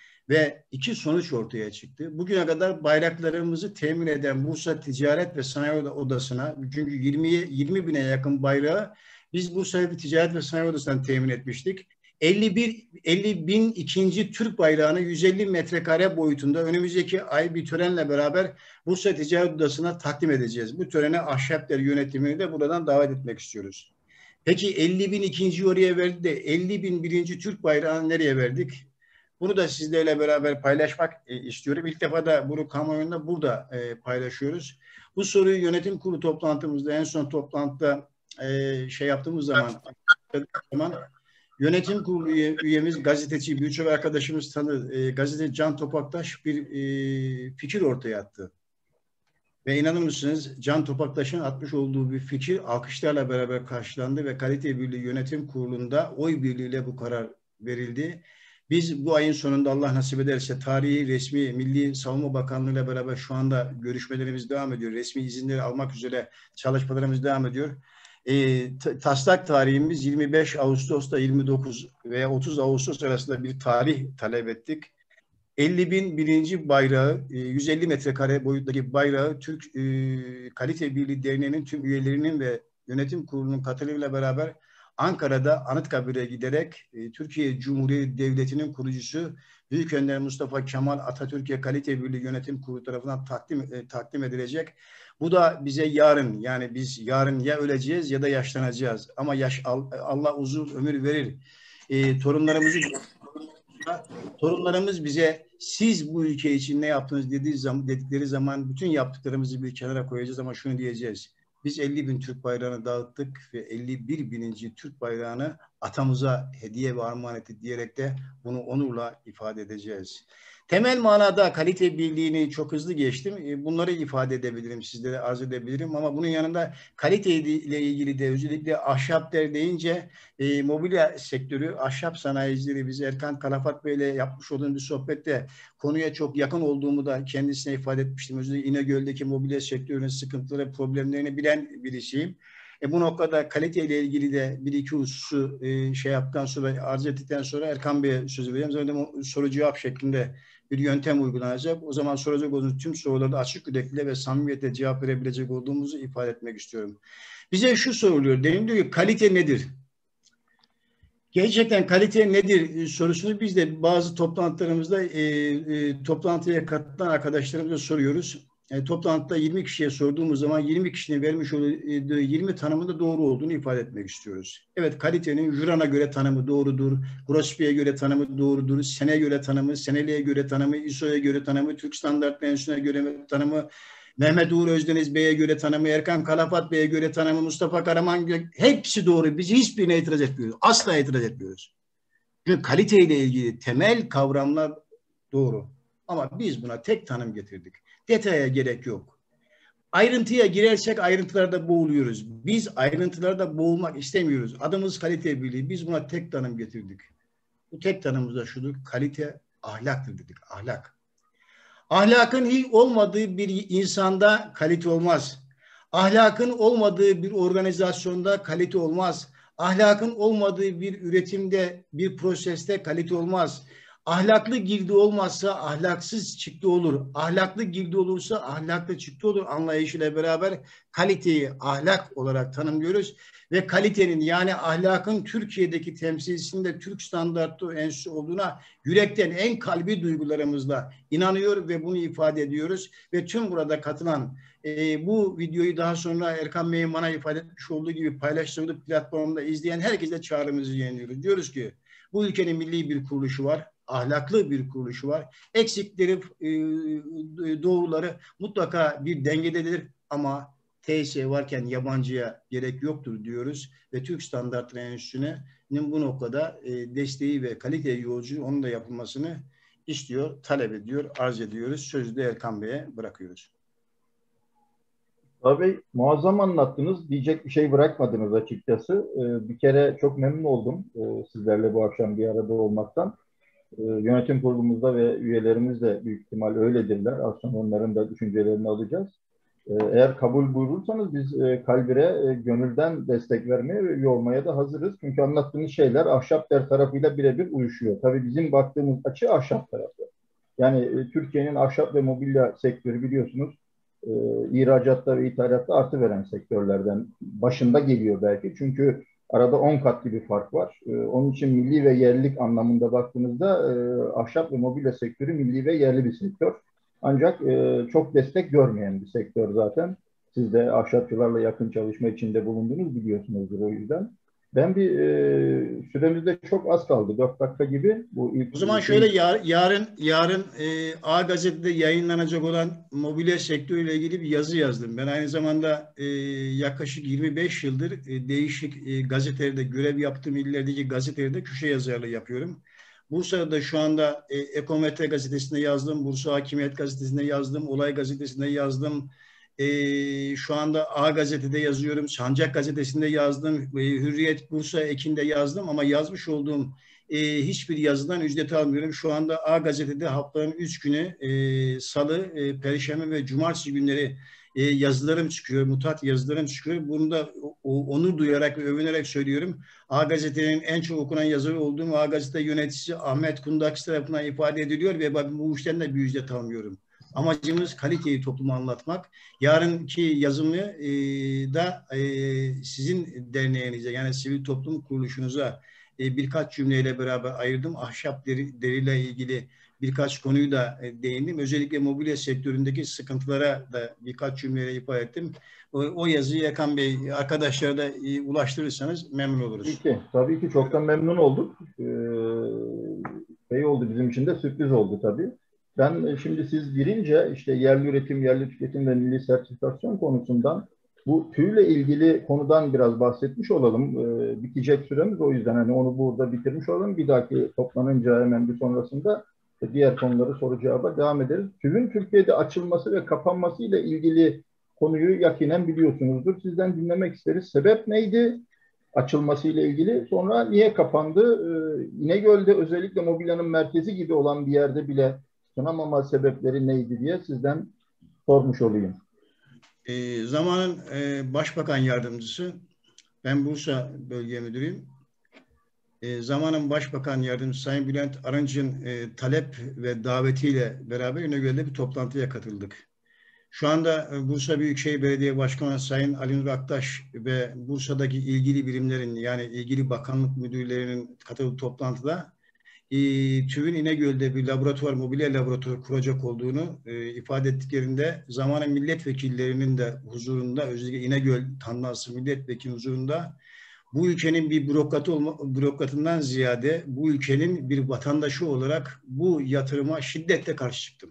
Ve iki sonuç ortaya çıktı. Bugüne kadar bayraklarımızı temin eden Bursa Ticaret ve Sanayi Odası'na, çünkü yirmi bine yakın bayrağı biz Bursa Ticaret ve Sanayi Odası'ndan temin etmiştik. elli bir elli bin ikinci Türk bayrağını yüz elli metrekare boyutunda önümüzdeki ay bir törenle beraber Bursa Ticaret Odası'na takdim edeceğiz. Bu törene Ahşapler yönetimini de buradan davet etmek istiyoruz. Peki elli bin ikinci oraya verdi de elli bin birinci Türk bayrağını nereye verdik? Bunu da sizlerle beraber paylaşmak e, istiyorum. İlk defa da bunu kamuoyunda burada e, paylaşıyoruz. Bu soruyu yönetim kurulu toplantımızda, en son toplantıda e, şey yaptığımız zaman, zaman yönetim kurulu üye, üyemiz, gazeteci, birçok arkadaşımız tanır, e, gazeteci Can Topaktaş bir e, fikir ortaya attı. Ve inanır mısınız, Can Topaktaş'ın atmış olduğu bir fikir alkışlarla beraber karşılandı ve Kalite Birliği Yönetim Kurulu'nda oy birliğiyle bu karar verildi. Biz bu ayın sonunda Allah nasip ederse tarihi resmi Milli Savunma Bakanlığı ile beraber şu anda görüşmelerimiz devam ediyor. Resmi izinleri almak üzere çalışmalarımız devam ediyor. E, taslak tarihimiz yirmi beş Ağustos'ta yirmi dokuz veya otuz Ağustos arasında bir tarih talep ettik. elli bin birinci bayrağı, yüz elli metrekare boyuttaki bayrağı Türk e, Kalite Birliği Derneği'nin tüm üyelerinin ve yönetim kurulunun katılımıyla beraber Ankara'da Anıtkabir'e giderek e, Türkiye Cumhuriyeti Devleti'nin kurucusu Büyük Önder Mustafa Kemal Atatürk'e Kalite Birliği Yönetim Kurulu tarafından takdim, e, takdim edilecek. Bu da bize yarın, yani biz yarın ya öleceğiz ya da yaşlanacağız. Ama yaş, Allah uzun ömür verir. E, torunlarımızı torunlarımız bize siz bu ülke için ne yaptınız dediği zaman, dedikleri zaman bütün yaptıklarımızı bir kenara koyacağız ama şunu diyeceğiz. Biz elli bin Türk bayrağını dağıttık ve elli bir bininci Türk bayrağını atamıza hediye ve armağan etti diyerek de bunu onurla ifade edeceğiz. Temel manada kalite birliğini çok hızlı geçtim. Bunları ifade edebilirim, sizlere arz edebilirim ama bunun yanında kalite ile ilgili de özellikle ahşaplar deyince e, mobilya sektörü, ahşap sanayicileri, biz Erkan Kalafat Bey ile yapmış olduğum bir sohbette konuya çok yakın olduğumu da kendisine ifade etmiştim. Özellikle İnegöl'deki mobilya sektörünün sıkıntıları, problemlerini bilen birisiyim. E, bu noktada kaliteyle ilgili de bir iki hususu e, şey yaptıktan sonra, arz ettikten sonra Erkan Bey'e sözü vereceğim. Zaten soru cevap şeklinde bir yöntem uygulanacak. O zaman soracak olduğunuz tüm sorularda açık yürekli ve samimiyetle cevap verebilecek olduğumuzu ifade etmek istiyorum. Bize şu soruluyor. Demin diyor ki kalite nedir? Gerçekten kalite nedir sorusunu biz de bazı toplantılarımızda e, e, toplantıya katılan arkadaşlarımıza soruyoruz. E, toplantıda yirmi kişiye sorduğumuz zaman yirmi kişinin vermiş olduğu yirmi tanımın da doğru olduğunu ifade etmek istiyoruz. Evet, kalitenin Juran'a göre tanımı doğrudur, Grossby'ye göre tanımı doğrudur, Sen'e göre tanımı, Seneli'ye göre tanımı, I S O'ya göre tanımı, Türk Standart Enstitüsü'ne göre tanımı, Mehmet Uğur Özdeniz Bey'e göre tanımı, Erkan Kalafat Bey'e göre tanımı, Mustafa Karaman, hepsi doğru. Biz hiçbirine itiraz etmiyoruz. Asla itiraz etmiyoruz. Çünkü kaliteyle ilgili temel kavramlar doğru. Ama biz buna tek tanım getirdik. Detaya gerek yok. Ayrıntıya girersek ayrıntılarda boğuluyoruz. Biz ayrıntılarda boğulmak istemiyoruz. Adımız kalite birliği. Biz buna tek tanım getirdik. Bu tek tanımız da şudur. Kalite ahlaktır dedik. Ahlak. Ahlakın hiç olmadığı bir insanda kalite olmaz. Ahlakın olmadığı bir organizasyonda kalite olmaz. Ahlakın olmadığı bir üretimde, bir proseste kalite olmaz. Ahlaklı girdi olmazsa ahlaksız çıktı olur. Ahlaklı girdi olursa ahlaklı çıktı olur anlayışıyla beraber kaliteyi ahlak olarak tanımlıyoruz. Ve kalitenin yani ahlakın Türkiye'deki temsilcisinde Türk Standartı Enstitüsü olduğuna yürekten en kalbi duygularımızla inanıyor ve bunu ifade ediyoruz. Ve tüm burada katılan e, bu videoyu daha sonra Erkan Bey'in bana ifade etmiş olduğu gibi paylaştırdığı platformda izleyen herkese çağrımızı yayınlıyoruz. Diyoruz ki bu ülkenin milli bir kuruluşu var. Ahlaklı bir kuruluşu var. Eksikleri, e, doğruları mutlaka bir dengededir ama T S E varken yabancıya gerek yoktur diyoruz ve Türk Standartları Enstitüsü'nün bu noktada e, desteği ve kalite yolculuğu onun da yapılmasını istiyor, talep ediyor, arz ediyoruz. Sözü de Erkan Bey'e bırakıyoruz. Tabii muazzam anlattınız. Diyecek bir şey bırakmadınız açıkçası. Ee, bir kere çok memnun oldum e, sizlerle bu akşam bir arada olmaktan. E, yönetim kurulumuzda ve üyelerimiz de büyük ihtimal öyledirler. Az sonra onların da düşüncelerini alacağız. E, eğer kabul buyurursanız biz e, Kalbir'e e, gönülden destek vermeye ve üye olmaya da hazırız. Çünkü anlattığınız şeyler Ahşapler tarafıyla birebir uyuşuyor. Tabii bizim baktığımız açı ahşap tarafı. Yani e, Türkiye'nin ahşap ve mobilya sektörü biliyorsunuz e, ihracatta ve ithalatta artı veren sektörlerden başında geliyor belki. Çünkü arada on kat gibi fark var. E, onun için milli ve yerlilik anlamında baktığınızda e, ahşap ve mobilya sektörü milli ve yerli bir sektör. Ancak e, çok destek görmeyen bir sektör zaten. Siz de ahşapçılarla yakın çalışma içinde bulundunuz biliyorsunuzdur o yüzden. Ben bir e, süremizde çok az kaldı. Dört dakika gibi. Bu ilk, O zaman şöyle yar, yarın yarın e, A Gazete'de yayınlanacak olan mobilya sektörüyle ilgili bir yazı yazdım. Ben aynı zamanda e, yaklaşık yirmi beş yıldır e, değişik e, gazetelerde görev yaptığım illerdeki gazetelerde köşe yazarlığı yapıyorum. Bursa'da şu anda e, Ekometre gazetesinde yazdım, Bursa Hakimiyet gazetesinde yazdım, Olay gazetesinde yazdım. E, şu anda A Gazete'de yazıyorum, Sancak gazetesinde yazdım, e, Hürriyet Bursa Ekin'de yazdım ama yazmış olduğum e, hiçbir yazıdan ücret almıyorum. Şu anda A Gazete'de haftanın üç günü e, Salı, e, Perşembe ve Cumartesi günleri e, yazılarım çıkıyor, mutat yazılarım çıkıyor. Bunu da o, onur duyarak ve övünerek söylüyorum. A Gazete'nin en çok okunan yazarı olduğum A Gazete yöneticisi Ahmet Kundakçı tarafından ifade ediliyor ve ben bu işten de bir ücret almıyorum. Amacımız kaliteyi topluma anlatmak. Yarınki yazımı e, da e, sizin derneğinize yani sivil toplum kuruluşunuza e, birkaç cümleyle beraber ayırdım. Ahşap deri, deriyle ilgili birkaç konuyu da e, değindim. Özellikle mobilya sektöründeki sıkıntılara da birkaç cümleyle ifade ettim. O, o yazıyı Erkan Bey arkadaşlara da e, ulaştırırsanız memnun oluruz. Tabii ki, tabii ki çoktan memnun olduk. Ee, şey oldu bizim için de sürpriz oldu tabii. Ben şimdi siz girince işte yerli üretim, yerli tüketim ve milli sertifikasyon konusundan bu tüyle ilgili konudan biraz bahsetmiş olalım. Ee, bitecek süremiz o yüzden hani onu burada bitirmiş olalım. Bir dahaki toplanınca hemen bir sonrasında diğer konuları soru cevaba devam ederiz. TÜV'ün Türkiye'de açılması ve kapanması ile ilgili konuyu yakinen biliyorsunuzdur. Sizden dinlemek isteriz. Sebep neydi? Açılması ile ilgili. Sonra niye kapandı? Ee, İnegöl'de özellikle mobilyanın merkezi gibi olan bir yerde bile sunamama sebepleri neydi diye sizden sormuş olayım. E, zamanın e, Başbakan Yardımcısı, ben Bursa Bölge Müdürüyüm. E, zamanın Başbakan Yardımcısı Sayın Bülent Arınç'ın e, talep ve davetiyle beraber İnegöl'de bir toplantıya katıldık. Şu anda e, Bursa Büyükşehir Belediye Başkanı Sayın Ali Nur Aktaş ve Bursa'daki ilgili birimlerin, yani ilgili bakanlık müdürlerinin katıldığı toplantıda e, TÜİ'nin İnegöl'de bir laboratuvar, mobilya laboratuvarı kuracak olduğunu e, ifade ettiklerinde, zamanın milletvekillerinin de huzurunda, özellikle İnegöl Tandanslı milletvekili huzurunda, bu ülkenin bir bürokratı olma, bürokratından ziyade bu ülkenin bir vatandaşı olarak bu yatırıma şiddetle karşı çıktım.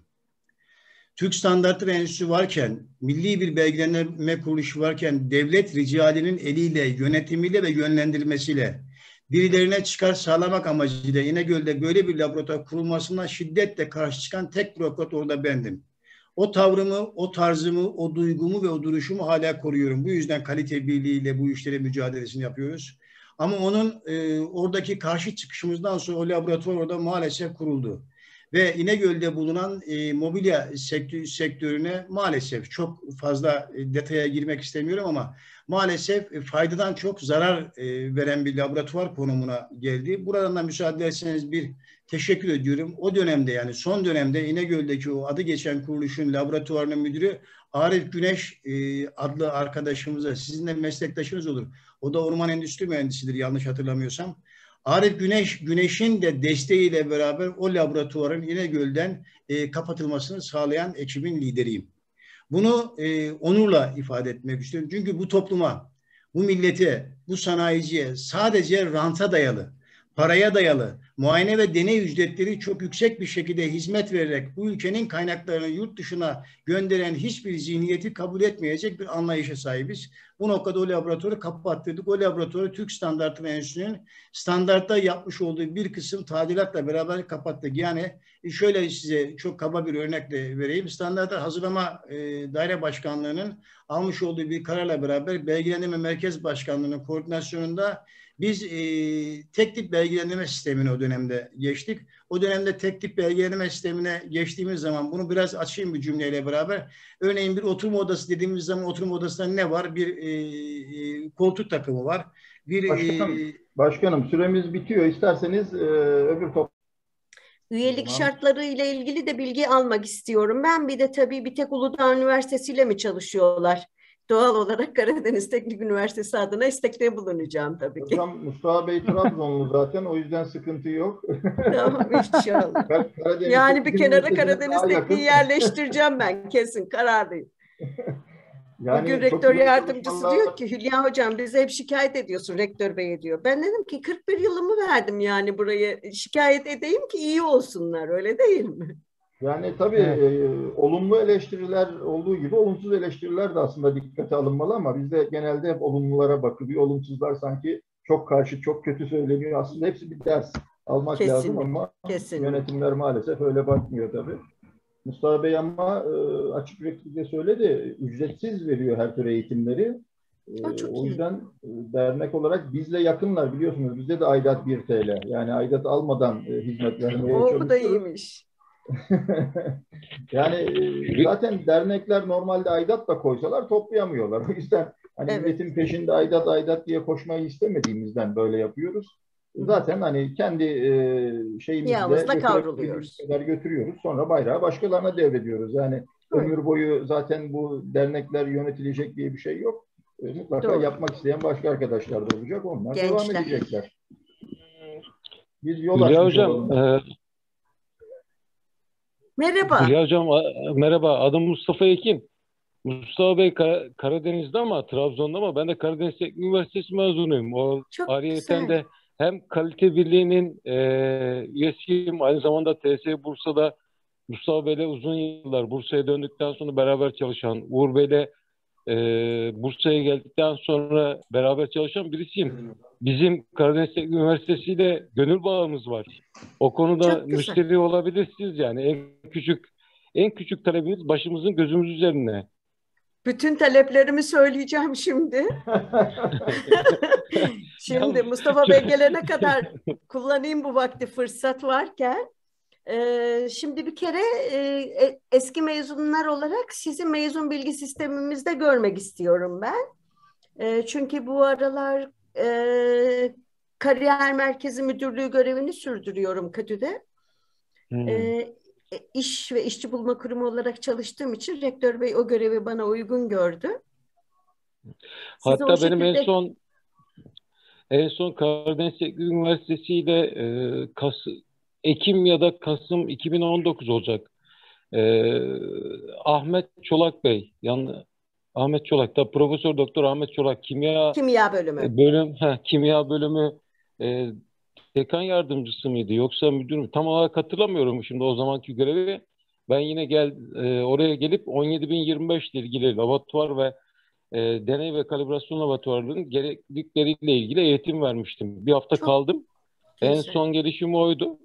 Türk Standartları Enstitüsü varken, milli bir belgelenme kuruluşu varken, devlet ricalinin eliyle, yönetimiyle ve yönlendirmesiyle birilerine çıkar sağlamak amacıyla İnegöl'de böyle bir laboratuvar kurulmasına şiddetle karşı çıkan tek bürokrat orada bendim. O tavrımı, o tarzımı, o duygumu ve o duruşumu hala koruyorum. Bu yüzden kalite birliğiyle bu işlere mücadelesini yapıyoruz. Ama onun e, oradaki karşı çıkışımızdan sonra o laboratuvar orada maalesef kuruldu. Ve İnegöl'de bulunan e, mobilya sektör, sektörüne maalesef çok fazla e, detaya girmek istemiyorum ama maalesef e, faydadan çok zarar e, veren bir laboratuvar konumuna geldi. Buradan da müsaade ederseniz bir teşekkür ediyorum. O dönemde, yani son dönemde İnegöl'deki o adı geçen kuruluşun laboratuvarının müdürü Arif Güneş e, adlı arkadaşımıza, sizin de meslektaşınız olur. O da orman endüstri mühendisidir yanlış hatırlamıyorsam. Arif Güneş, Güneş'in de desteğiyle beraber o laboratuvarın İnegöl'den e, kapatılmasını sağlayan ekibin lideriyim. Bunu e, onurla ifade etmek istiyorum. Çünkü bu topluma, bu millete, bu sanayiciye sadece ranta dayalı, paraya dayalı, muayene ve deney ücretleri çok yüksek bir şekilde hizmet vererek bu ülkenin kaynaklarını yurt dışına gönderen hiçbir zihniyeti kabul etmeyecek bir anlayışa sahibiz. Bu noktada o laboratuvarı kapattırdık. O laboratuvarı Türk Standartları Enstitüsü'nün standartta yapmış olduğu bir kısım tadilatla beraber kapattık. Yani şöyle size çok kaba bir örnekle vereyim. Standartlar Hazırlama e, Daire Başkanlığı'nın almış olduğu bir kararla beraber Belgelendirme Merkez Başkanlığı'nın koordinasyonunda biz e, tek tip belgelendirme sistemine o dönemde geçtik. O dönemde tek tip belgelendirme sistemine geçtiğimiz zaman, bunu biraz açayım bir cümleyle beraber. Örneğin bir oturma odası dediğimiz zaman oturma odasında ne var? Bir e, e, koltuk takımı var. Bir Başkanım, e, başkanım süremiz bitiyor. İsterseniz e, öbür top. Üyelik şartları ile ilgili de bilgi almak istiyorum. Ben bir de tabii bir tek Uludağ Üniversitesi ile mi çalışıyorlar? Doğal olarak Karadeniz Teknik Üniversitesi adına istekte bulunacağım tabii ki. Hocam Mustafa Bey Trabzonlu zaten, o yüzden sıkıntı yok. Tamam inşallah. Karadeniz Yani bir kenara Teknik Karadeniz Tekniği yerleştireceğim ben, kesin kararlıyım. Yani bugün çok rektör güzel yardımcısı çalışmalar- diyor ki Hülya hocam bize hep şikayet ediyorsun rektör beye diyor. Ben dedim ki kırk bir yılımı verdim yani buraya, şikayet edeyim ki iyi olsunlar, öyle değil mi? Yani tabii Evet. e, olumlu eleştiriler olduğu gibi olumsuz eleştiriler de aslında dikkate alınmalı, ama bizde genelde hep olumlulara bakılıyor. Olumsuzlar sanki çok karşı, çok kötü söyleniyor. Aslında hepsi bir ders almak lazım Kesinlikle, ama kesinlikle. yönetimler maalesef öyle bakmıyor tabii. Mustafa Bey ama e, açık yüreklilikle söyledi, ücretsiz veriyor her tür eğitimleri. E, Aa, çok o iyi. yüzden e, dernek olarak bizle yakınlar, biliyorsunuz. Bizde de aidat bir T L. Yani aidat almadan e, hizmet vermeye O bu da çalışıyoruz. iyiymiş. Yani e, zaten dernekler normalde aidat da koysalar toplayamıyorlar. O yüzden hani Evet. milletin peşinde aidat aidat diye koşmayı istemediğimizden böyle yapıyoruz. Zaten hani kendi e, şeyimizle Yağımızla götürebildiğimiz kavruluyoruz. kadar götürüyoruz. Sonra bayrağı başkalarına devrediyoruz. Yani Evet. ömür boyu zaten bu dernekler yönetilecek diye bir şey yok. E, mutlaka Doğru. yapmak isteyen başka arkadaşlar da olacak. Onlar devam Gençler. edecekler. Biz yol Hülya açmış Hocam, olalım. e, Merhaba. Hülya Hocam a- merhaba. Adım Mustafa Ekin. Mustafa Bey Kara- Karadeniz'de ama Trabzon'da, ama ben de Karadeniz Teknik Üniversitesi mezunuyum. O Çok ayrıyeten güzel. de hem kalite birliğinin e, üyesiyim, aynı zamanda T S Bursa'da Mustafa Bey'le uzun yıllar Bursa'ya döndükten sonra beraber çalışan, Uğur Bey'le e, Bursa'ya geldikten sonra beraber çalışan birisiyim. Bizim Karadeniz Teknik Üniversitesi ile gönül bağımız var. O konuda Çok güzel. müşteri olabilirsiniz yani. En küçük en küçük talebimiz başımızın gözümüz üzerine. Bütün taleplerimi söyleyeceğim şimdi. Şimdi Yalnız- Mustafa Bey gelene kadar kullanayım bu vakti fırsat varken. Ee, şimdi bir kere e, eski mezunlar olarak sizi mezun bilgi sistemimizde görmek istiyorum ben. E, çünkü bu aralar e, kariyer merkezi müdürlüğü görevini sürdürüyorum KTÜ'de. Hmm. E, iş ve işçi bulma kurumu olarak çalıştığım için rektör bey o görevi bana uygun gördü. Sizi o Hatta benim en şekilde son en son Karadeniz Teknik Üniversitesi ile e, Kas Ekim ya da Kasım iki bin on dokuz olacak. E, Ahmet Çolak Bey, yani Ahmet Çolak da Profesör Doktor Ahmet Çolak kimya kimya bölümü. e, bölüm heh, kimya bölümü e, dekan yardımcısı mıydı yoksa müdür mü? Tam olarak hatırlamıyorum şimdi o zamanki görevi. Ben yine gel e, oraya gelip on yedi bin yirmi beş ile ilgili laboratuvar ve e, deney ve kalibrasyon laboratuvarlarının gereklilikleriyle ilgili eğitim vermiştim. Bir hafta Çok kaldım. En güzel. son gelişim oydu.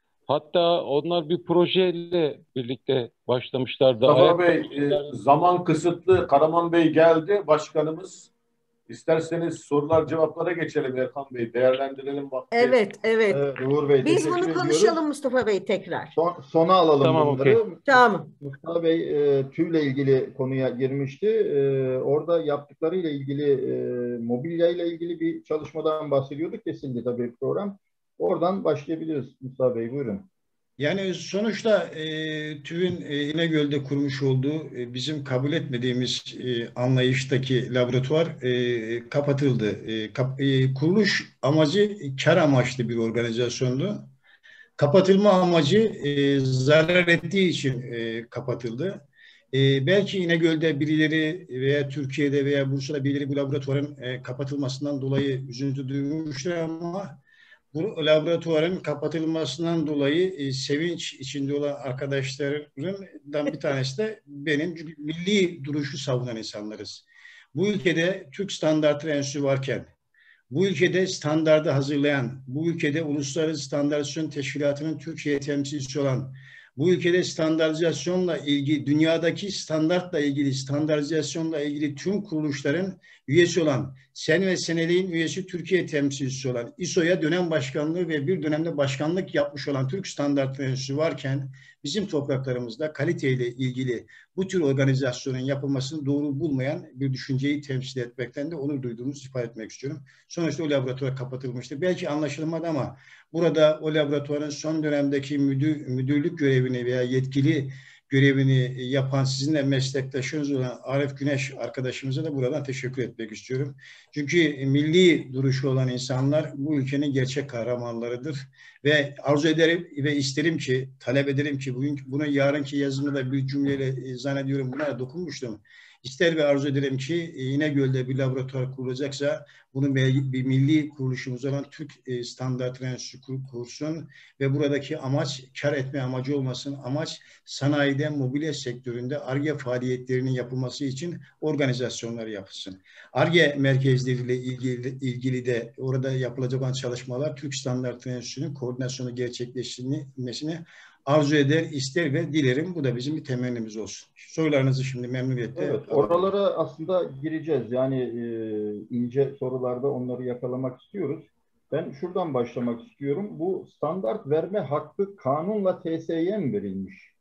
Hatta onlar bir projeyle birlikte başlamışlardı. Mustafa Ayak Bey, e, zaman kısıtlı. Karaman Bey geldi, başkanımız. İsterseniz sorular cevaplara geçelim Erkan Bey. Değerlendirelim vakti. Evet, evet. Evet, Uğur Bey, Biz teşekkür bunu ediyoruz. konuşalım Mustafa Bey tekrar. Son, sona alalım Tamam, bunları. okey. Tamam. Mustafa Bey e, TÜİ'yle ilgili konuya girmişti. E, orada yaptıklarıyla ilgili, e, mobilya ile ilgili bir çalışmadan bahsediyorduk. Kesildi tabii program. Oradan başlayabiliriz Mustafa Bey, buyurun. Yani sonuçta e, TÜİ'nin e, İnegöl'de kurmuş olduğu e, bizim kabul etmediğimiz e, anlayıştaki laboratuvar e, kapatıldı. E, kap, e, kuruluş amacı kar amaçlı bir organizasyondu. Kapatılma amacı e, zarar ettiği için e, kapatıldı. E, belki İnegöl'de birileri veya Türkiye'de veya Bursa'da birileri bu laboratuvarın e, kapatılmasından dolayı üzüntü duymuştur ama bu laboratuvarın kapatılmasından dolayı e, sevinç içinde olan arkadaşlarımdan bir tanesi de benim. Çünkü milli duruşu savunan insanlarız. Bu ülkede Türk Standartları Enstitüsü varken, bu ülkede standardı hazırlayan, bu ülkede Uluslararası Standartizasyon Teşkilatı'nın Türkiye temsilcisi olan, bu ülkede standartizasyonla ilgili, dünyadaki standartla ilgili, standartizasyonla ilgili tüm kuruluşların üyesi olan, sen ve seneliğin üyesi Türkiye temsilcisi olan, İ S O'ya dönem başkanlığı ve bir dönemde başkanlık yapmış olan Türk Standartları Enstitüsü varken, bizim topraklarımızda kaliteyle ilgili bu tür organizasyonun yapılmasını doğru bulmayan bir düşünceyi temsil etmekten de onur duyduğumuzu ifade etmek istiyorum. Sonuçta o laboratuvar kapatılmıştı. Belki anlaşılmadı ama burada o laboratuvarın son dönemdeki müdür, müdürlük görevini veya yetkili görevini yapan sizinle meslektaşınız olan Arif Güneş arkadaşımıza da buradan teşekkür etmek istiyorum. Çünkü milli duruşu olan insanlar bu ülkenin gerçek kahramanlarıdır. Ve arzu ederim ve isterim ki, talep ederim ki bugün bunu yarınki yazımda bir cümleyle zannediyorum buna dokunmuştum. İster ve arzu ederim ki İnegöl'de bir laboratuvar kurulacaksa bunu bir milli kuruluşumuz olan Türk Standartları Enstitüsü kursun ve buradaki amaç kar etme amacı olmasın. Amaç sanayide, mobilya sektöründe Ar-Ge faaliyetlerinin yapılması için organizasyonlar yapılsın. Ar-Ge merkezleriyle ilgili, ilgili de orada yapılacak olan çalışmalar Türk Standartları Enstitüsü'nün koordinasyonu gerçekleştirilmesini arzu eder, ister ve dilerim. Bu da bizim bir temennimiz olsun. Sorularınızı şimdi memnuniyetle Evet, oralara aslında gireceğiz. Yani e, ince sorularda onları yakalamak istiyoruz. Ben şuradan başlamak istiyorum. Bu standart verme hakkı kanunla T S E'ye mi verilmiş?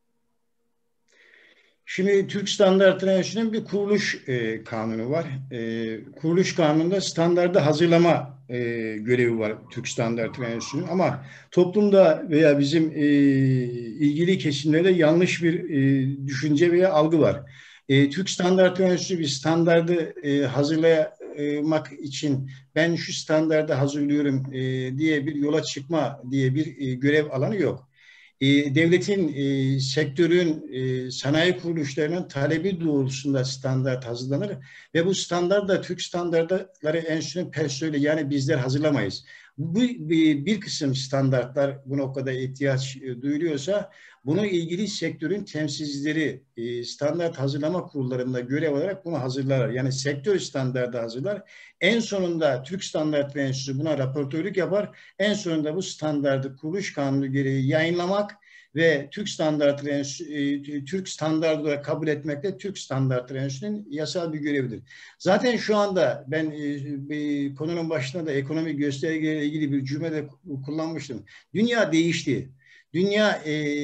Şimdi Türk Standartları Enstitüsü'nün bir kuruluş e, kanunu var. E, kuruluş kanununda standardı hazırlama e, görevi var Türk Standartları Enstitüsü'nün. Ama toplumda veya bizim e, ilgili kesimlerde yanlış bir e, düşünce veya algı var. E, Türk Standartları Enstitüsü bir standardı e, hazırlamak için ben şu standardı hazırlıyorum e, diye bir yola çıkma diye bir e, görev alanı yok. Devletin, e, sektörün, e, sanayi kuruluşlarının talebi doğrultusunda standart hazırlanır ve bu standart da Türk Standartları Enstitüsü'nün personeli yani bizler hazırlamayız. Bu bir, bir kısım standartlar bu noktada ihtiyaç e, duyuluyorsa bunu ilgili sektörün temsilcileri e, standart hazırlama kurullarında görev olarak bunu hazırlar. Yani sektör standartı hazırlar. En sonunda Türk Standartları Enstitüsü buna raportörlük yapar. En sonunda bu standartı kuruluş kanunu gereği yayınlamak ve Türk Standartları Enstitüsü, Türk standartı olarak kabul etmekle Türk Standartları Enstitüsü'nün yasal bir görevidir. Zaten şu anda ben bir konunun başında da ekonomik göstergelerle ilgili bir cümle de kullanmıştım. Dünya değişti. dünya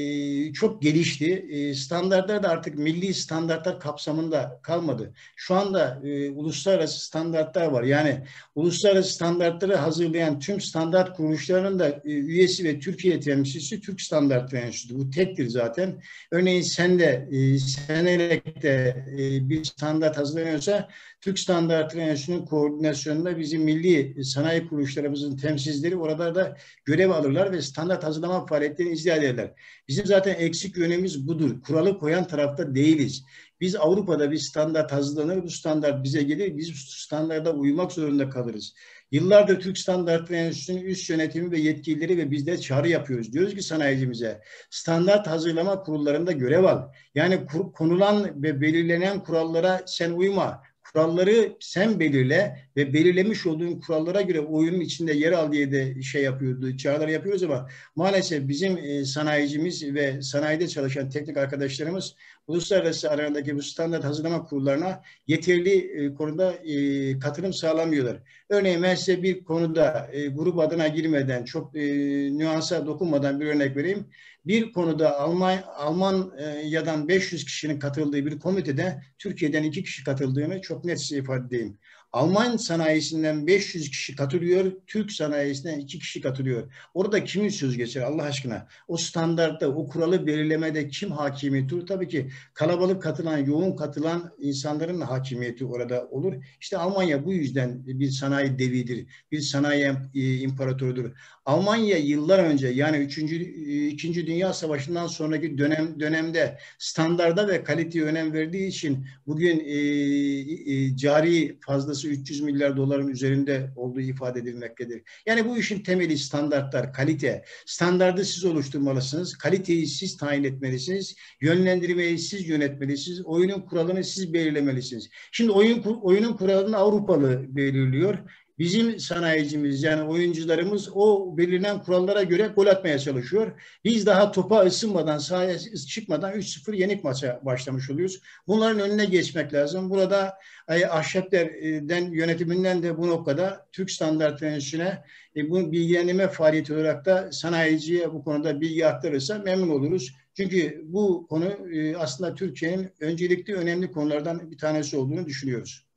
e, çok gelişti. E, standartlar da artık milli standartlar kapsamında kalmadı. Şu anda e, uluslararası standartlar var. Yani uluslararası standartları hazırlayan tüm standart kuruluşlarının da e, üyesi ve Türkiye temsilcisi Türk Standartları Enstitüsü. Bu tektir zaten. Örneğin sen de e, Senelek'te e, bir standart hazırlanıyorsa Türk Standartları Enstitüsü'nün koordinasyonunda bizim milli sanayi kuruluşlarımızın temsilcileri orada da görev alırlar ve standart hazırlama faaliyetlerini icra ederler. Bizim zaten eksik yönümüz budur. Kuralı koyan tarafta değiliz. Biz Avrupa'da bir standart hazırlanır, bu standart bize gelir, biz bu standarda uymak zorunda kalırız. Yıllardır Türk Standartları Enstitüsü'nün üst yönetimi ve yetkilileri ve bizler çağrı yapıyoruz. Diyoruz ki sanayicimize standart hazırlama kurullarında görev al. Yani konulan ve belirlenen kurallara sen uyma. Kuralları sen belirle ve belirlemiş olduğun kurallara göre oyunun içinde yer al diye de şey yapıyordu, çağrılar yapıyoruz ama maalesef bizim e, sanayicimiz ve sanayide çalışan teknik arkadaşlarımız uluslararası aradaki bu standart hazırlama kurullarına yeterli e, konuda e, katılım sağlamıyorlar. Örneğin ben size bir konuda e, grup adına girmeden, çok e, nüansa dokunmadan bir örnek vereyim. Bir konuda Alman, Almanya'dan beş yüz kişinin katıldığı bir komitede Türkiye'den iki kişi katıldığını çok net size ifade edeyim. Alman sanayisinden beş yüz kişi katılıyor, Türk sanayisinden iki kişi katılıyor. Orada kimin söz geçer Allah aşkına? O standartta, o kuralı belirlemede kim hakimiyeti olur? Tabii ki kalabalık katılan, yoğun katılan insanların hakimiyeti orada olur. İşte Almanya bu yüzden bir sanayi devidir, bir sanayi imparatorudur. Almanya yıllar önce yani üçüncü. İkinci Dünya Savaşı'ndan sonraki dönem dönemde standarda ve kaliteye önem verdiği için bugün e, e, cari fazlası üç yüz milyar doların üzerinde olduğu ifade edilmektedir. Yani bu işin temeli standartlar, kalite. Standardı siz oluşturmalısınız, kaliteyi siz tayin etmelisiniz, yönlendirmeyi siz yönetmelisiniz, oyunun kuralını siz belirlemelisiniz. Şimdi oyun oyunun kuralını Avrupalı belirliyor. Bizim sanayicimiz yani oyuncularımız o belirlenen kurallara göre gol atmaya çalışıyor. Biz daha topa ısınmadan, sahaya çıkmadan üç sıfır yenik maça başlamış oluyoruz. Bunların önüne geçmek lazım. Burada e, Ahşapler'den yönetiminden de bu noktada Türk Standartları Enstitüsü'ne e, bu bilgilendirme faaliyeti olarak da sanayiciye bu konuda bilgi aktarırsa memnun oluruz. Çünkü bu konu e, aslında Türkiye'nin öncelikli önemli konulardan bir tanesi olduğunu düşünüyoruz.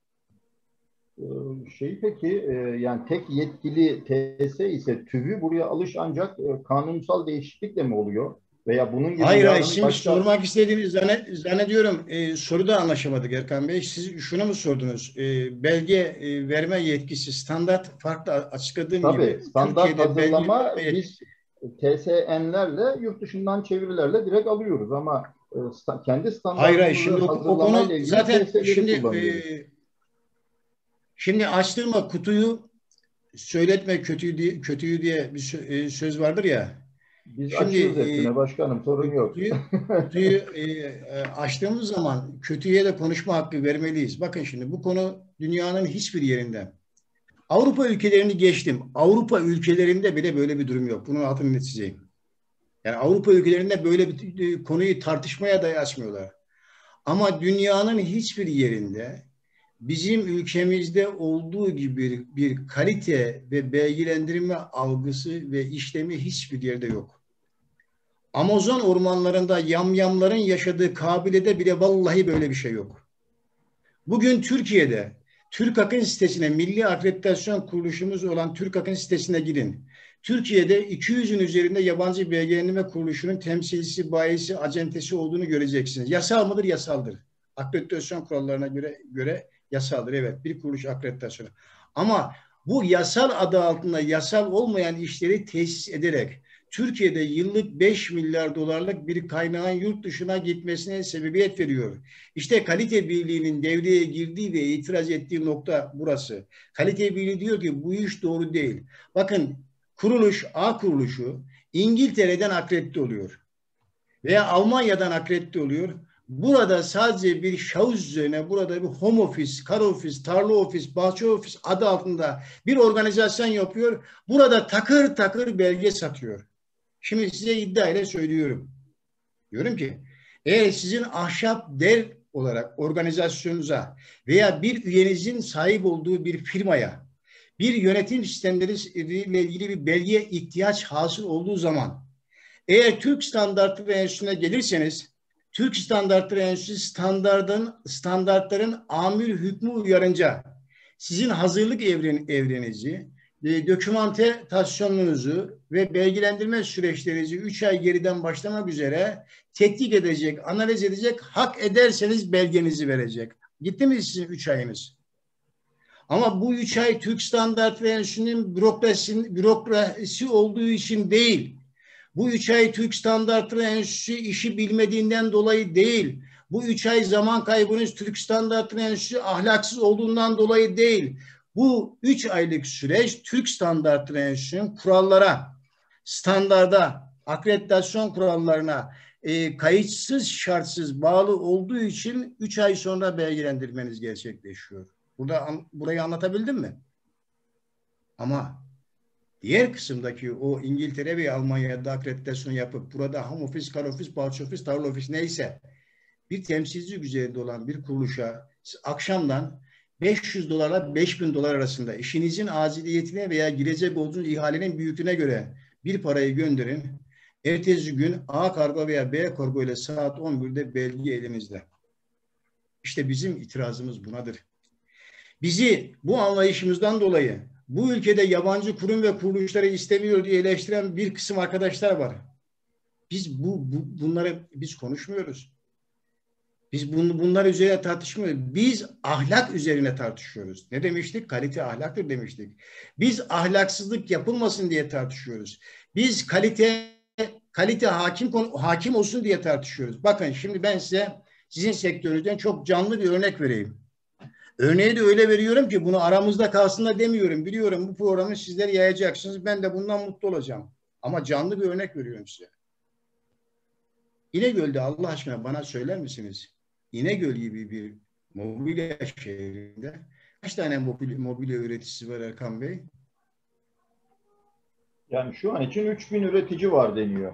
Şey peki yani tek yetkili T S ise TÜVÜ buraya alış ancak kanunsal değişiklikle mi oluyor? Veya bunun gibi hayır hayır şimdi başka... sormak istediğimi zannet, zannediyorum e, soruda anlaşamadık Erkan Bey. Siz şunu mu sordunuz? E, belge e, verme yetkisi standart farklı açıkladığım Tabii, gibi. Standart Türkiye'de hazırlama biz T S N'lerle yurt dışından çevirilerle direkt alıyoruz ama e, sta, kendi standartımızı hazırlamayla ilgili zaten T S'leri şimdi kullanıyoruz. E, Şimdi açtırma kutuyu söyletme kötüyü diye, kötüyü diye bir söz vardır ya. Biz şimdi, açıyoruz hepsine e, başkanım sorun yok. Kutuyu, kutuyu e, açtığımız zaman kötüye de konuşma hakkı vermeliyiz. Bakın şimdi bu konu dünyanın hiçbir yerinde. Avrupa ülkelerini geçtim. Avrupa ülkelerinde bile böyle bir durum yok. Bunun altını net çizeyim. Yani Avrupa ülkelerinde böyle bir konuyu tartışmaya dahi açmıyorlar. Ama dünyanın hiçbir yerinde bizim ülkemizde olduğu gibi bir kalite ve belgelendirme algısı ve işlemi hiçbir yerde yok. Amazon ormanlarında yamyamların yaşadığı kabilede bile vallahi böyle bir şey yok. Bugün Türkiye'de TÜRKAK'ın sitesine, milli akreditasyon kuruluşumuz olan TÜRKAK'ın sitesine gidin. Türkiye'de iki yüzün üzerinde yabancı belgelendirme kuruluşunun temsilcisi, bayisi, acentesi olduğunu göreceksiniz. Yasal mıdır? Yasaldır. Akreditasyon kurallarına göre göre yasaldır. Evet, bir kuruluş akreditasyonu. Ama bu yasal adı altında yasal olmayan işleri tesis ederek Türkiye'de yıllık beş milyar dolarlık bir kaynağın yurt dışına gitmesine sebebiyet veriyor. İşte kalite birliğinin devreye girdiği ve itiraz ettiği nokta burası. Kalite birliği diyor ki bu iş doğru değil. Bakın kuruluş, A kuruluşu İngiltere'den akredite oluyor. Veya Almanya'dan akredite oluyor. Burada sadece bir şahıs üzerine burada bir home office, kar ofis, tarla ofis, bahçe ofis adı altında bir organizasyon yapıyor. Burada takır takır belge satıyor. Şimdi size iddia ile söylüyorum. Diyorum ki eğer sizin ahşap der olarak organizasyonunuza veya bir üyenizin sahip olduğu bir firmaya bir yönetim sistemleriyle ilgili bir belgeye ihtiyaç hasıl olduğu zaman Eğer Türk Standartları Enstitüsü'ne gelirseniz, Türk Standartları Enstitüsü standartın, standartların amir hükmü uyarınca sizin hazırlık evren, evrenizi, e, dokümantasyonunuzu ve belgelendirme süreçlerinizi üç ay geriden başlamak üzere tetkik edecek, analiz edecek, hak ederseniz belgenizi verecek. Gitti mi sizin üç ayınız? Ama bu üç ay Türk Standartları Enstitüsü'nün bürokrasi, bürokrasi olduğu için değil. Bu üç ay Türk Standartları Enstitüsü işi bilmediğinden dolayı değil. Bu üç ay zaman kaybınız Türk Standartları Enstitüsü ahlaksız olduğundan dolayı değil. Bu üç aylık süreç Türk Standartları Enstitüsü'nün kurallara, standarda, akreditasyon kurallarına e, kayıtsız şartsız bağlı olduğu için üç ay sonra belgelendirmeniz gerçekleşiyor. Burada burayı anlatabildim mi? Ama diğer kısımdaki o İngiltere ve Almanya'da akreditasyon yapıp burada home office, car office, pouch office, towel office neyse bir temsilci düzeyinde olan bir kuruluşa akşamdan beş yüz dolarla beş bin dolar arasında işinizin aciliyetine veya girecek olduğunuz ihalenin büyüklüğüne göre bir parayı gönderin. Ertesi gün A kargo veya B kargo ile saat on birde belge elinizde. İşte bizim itirazımız bunadır. Bizi bu anlayışımızdan dolayı bu ülkede yabancı kurum ve kuruluşları istemiyor diye eleştiren bir kısım arkadaşlar var. Biz bu, bu bunları biz konuşmuyoruz. Biz bun, bunlar üzerine tartışmıyoruz. Biz ahlak üzerine tartışıyoruz. Ne demiştik? Kalite ahlaktır demiştik. Biz ahlaksızlık yapılmasın diye tartışıyoruz. Biz kalite kalite hakim hakim olsun diye tartışıyoruz. Bakın şimdi ben size sizin sektörünüzden çok canlı bir örnek vereyim. Örneği de öyle veriyorum ki bunu aramızda kalsın da demiyorum. Biliyorum bu programı sizler yayacaksınız. Ben de bundan mutlu olacağım. Ama canlı bir örnek veriyorum size. İnegöl'de Allah aşkına bana söyler misiniz? İnegöl gibi bir mobilya şehrinde kaç tane mobilya, mobilya üreticisi var Erkan Bey? Yani şu an için üç bin üretici var deniyor.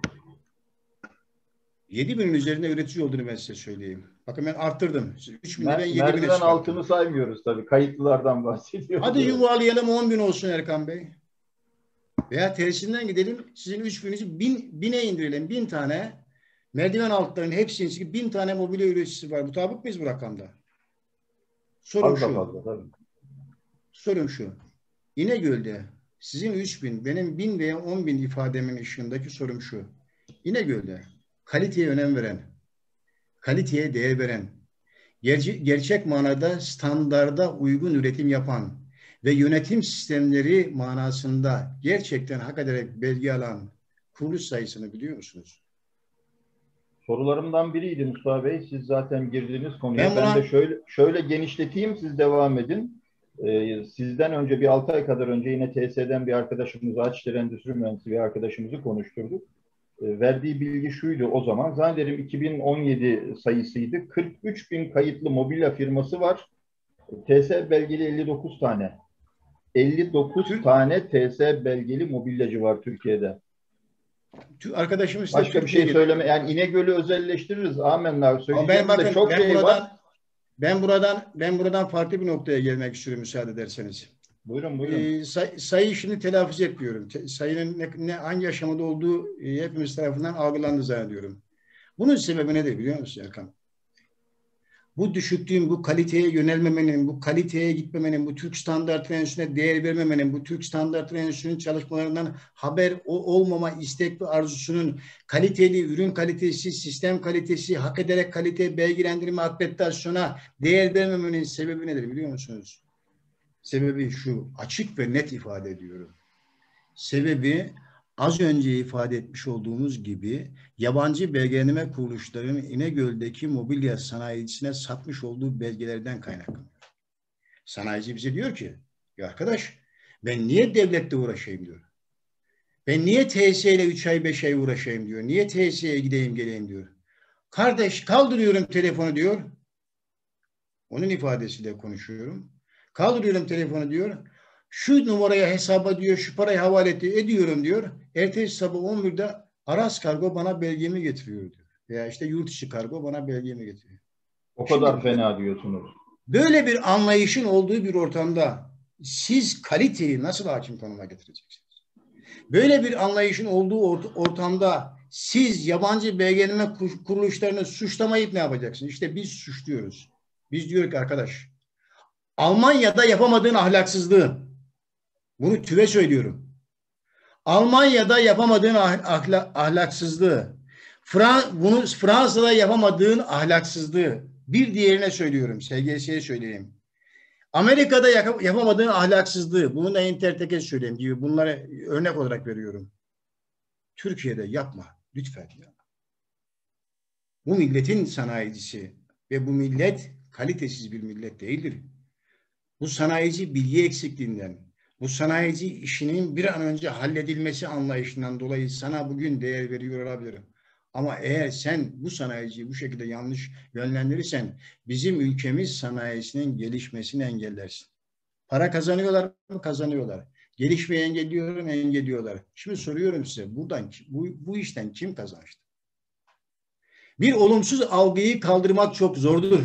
yedi binin üzerinde üretici olduğunu ben size söyleyeyim. Bakın ben arttırdım. üç binden yedi bine Merdiven altını saymıyoruz tabii. Kayıtlılardan bahsediyoruz. Hadi yuvarlayalım on bin olsun Erkan Bey. Veya tersinden gidelim. Sizin üç bininizi bin, bine indirelim. Bin tane merdiven altlarının hepsinin bin tane mobilya üreticisi var. Mutabık mıyız bu rakamda? Sorun fazla şu. Fazla, tabii. Sorun şu. İnegöl'de sizin üç bin, benim bin veya on bin ifademin ışığındaki sorum şu. İnegöl'de kaliteye önem veren, kaliteye değer veren, ger- gerçek manada standarda uygun üretim yapan ve yönetim sistemleri manasında gerçekten hak ederek belge alan kuruluş sayısını biliyor musunuz? Sorularımdan biriydi Mustafa Bey. Siz zaten girdiğiniz konuya. Ben, ben buna... de şöyle şöyle genişleteyim, siz devam edin. Ee, sizden önce bir altı ay kadar önce yine T S'den bir arkadaşımızı, Açişleri Endüstri Mühendisi bir arkadaşımızı konuşturduk. Ee, verdiği bilgi şuydu o zaman. Zannederim iki bin on yedi sayısıydı. kırk üç bin kayıtlı mobilya firması var. T S belgeli elli dokuz tane. elli dokuz Türk... tane T S belgeli mobilyacı var Türkiye'de. Arkadaşımız başka bir şey söyleme. Yani İnegöl'ü özelleştiririz. Amenna. Ben bakın çok ben şey buradan var. ben buradan ben buradan farklı bir noktaya gelmek istiyorum müsaade ederseniz. Buyurun buyurun. Ee, say, sayı şimdi telaffuz etmiyorum. Te, sayının ne, ne hangi aşamada olduğu e, hepimiz tarafından algılandı zannediyorum. Bunun sebebi nedir biliyor musun Erkan? Bu düşüklüğün, bu kaliteye yönelmemenin, bu kaliteye gitmemenin, bu Türk Standartları Enstitüsü'ne değer vermemenin, bu Türk Standartları Enstitüsü'nün çalışmalarından haber olmama istek ve arzusunun kaliteli ürün kalitesi, sistem kalitesi, hak ederek kalite, belgelendirme, akreditasyona değer vermemenin sebebi nedir biliyor musunuz? Sebebi şu, açık ve net ifade ediyorum. Sebebi az önce ifade etmiş olduğumuz gibi yabancı belgelendirme kuruluşlarının İnegöl'deki mobilya sanayicisine satmış olduğu belgelerden kaynaklanıyor. Sanayici bize diyor ki, ya arkadaş ben niye devlette uğraşayım diyor. Ben niye T S ile üç ay beş ay uğraşayım diyor. Niye T S'ye gideyim geleyim diyor. Kardeş kaldırıyorum telefonu diyor. Onun ifadesiyle konuşuyorum. Kaldırıyorum telefonu diyor. Şu numaraya hesaba diyor, şu parayı havale ediyorum diyor. Ertesi sabah on birde Aras Kargo bana belgemi getiriyor diyor. Veya işte yurt içi kargo bana belgemi getiriyor. O kadar Şimdi, fena diyorsunuz. Böyle bir anlayışın olduğu bir ortamda siz kaliteyi nasıl hakim konuma getireceksiniz? Böyle bir anlayışın olduğu ort ortamda siz yabancı belgeleme kuruluşlarını suçlamayıp ne yapacaksınız? İşte biz suçluyoruz. Biz diyoruz ki arkadaş, Almanya'da yapamadığın ahlaksızlığı, bunu TÜV'e söylüyorum. Almanya'da yapamadığın ahla ahlaksızlığı, Fran bunu Fransa'da yapamadığın ahlaksızlığı, bir diğerine söylüyorum, S G S'ye söyleyeyim. Amerika'da yapamadığın ahlaksızlığı, bunu da Intertek'e söyleyeyim gibi, bunları örnek olarak veriyorum. Türkiye'de yapma, lütfen ya. Bu milletin sanayicisi ve bu millet kalitesiz bir millet değildir. Bu sanayici bilgi eksikliğinden, bu sanayici işinin bir an önce halledilmesi anlayışından dolayı sana bugün değer veriyor olabilirim. Ama eğer sen bu sanayiciyi bu şekilde yanlış yönlendirirsen bizim ülkemiz sanayisinin gelişmesini engellersin. Para kazanıyorlar mı? Kazanıyorlar. Gelişmeyi engelliyor mu? Engelliyorlar. Şimdi soruyorum size, buradan bu, bu işten kim kazançtı? Bir olumsuz algıyı kaldırmak çok zordur.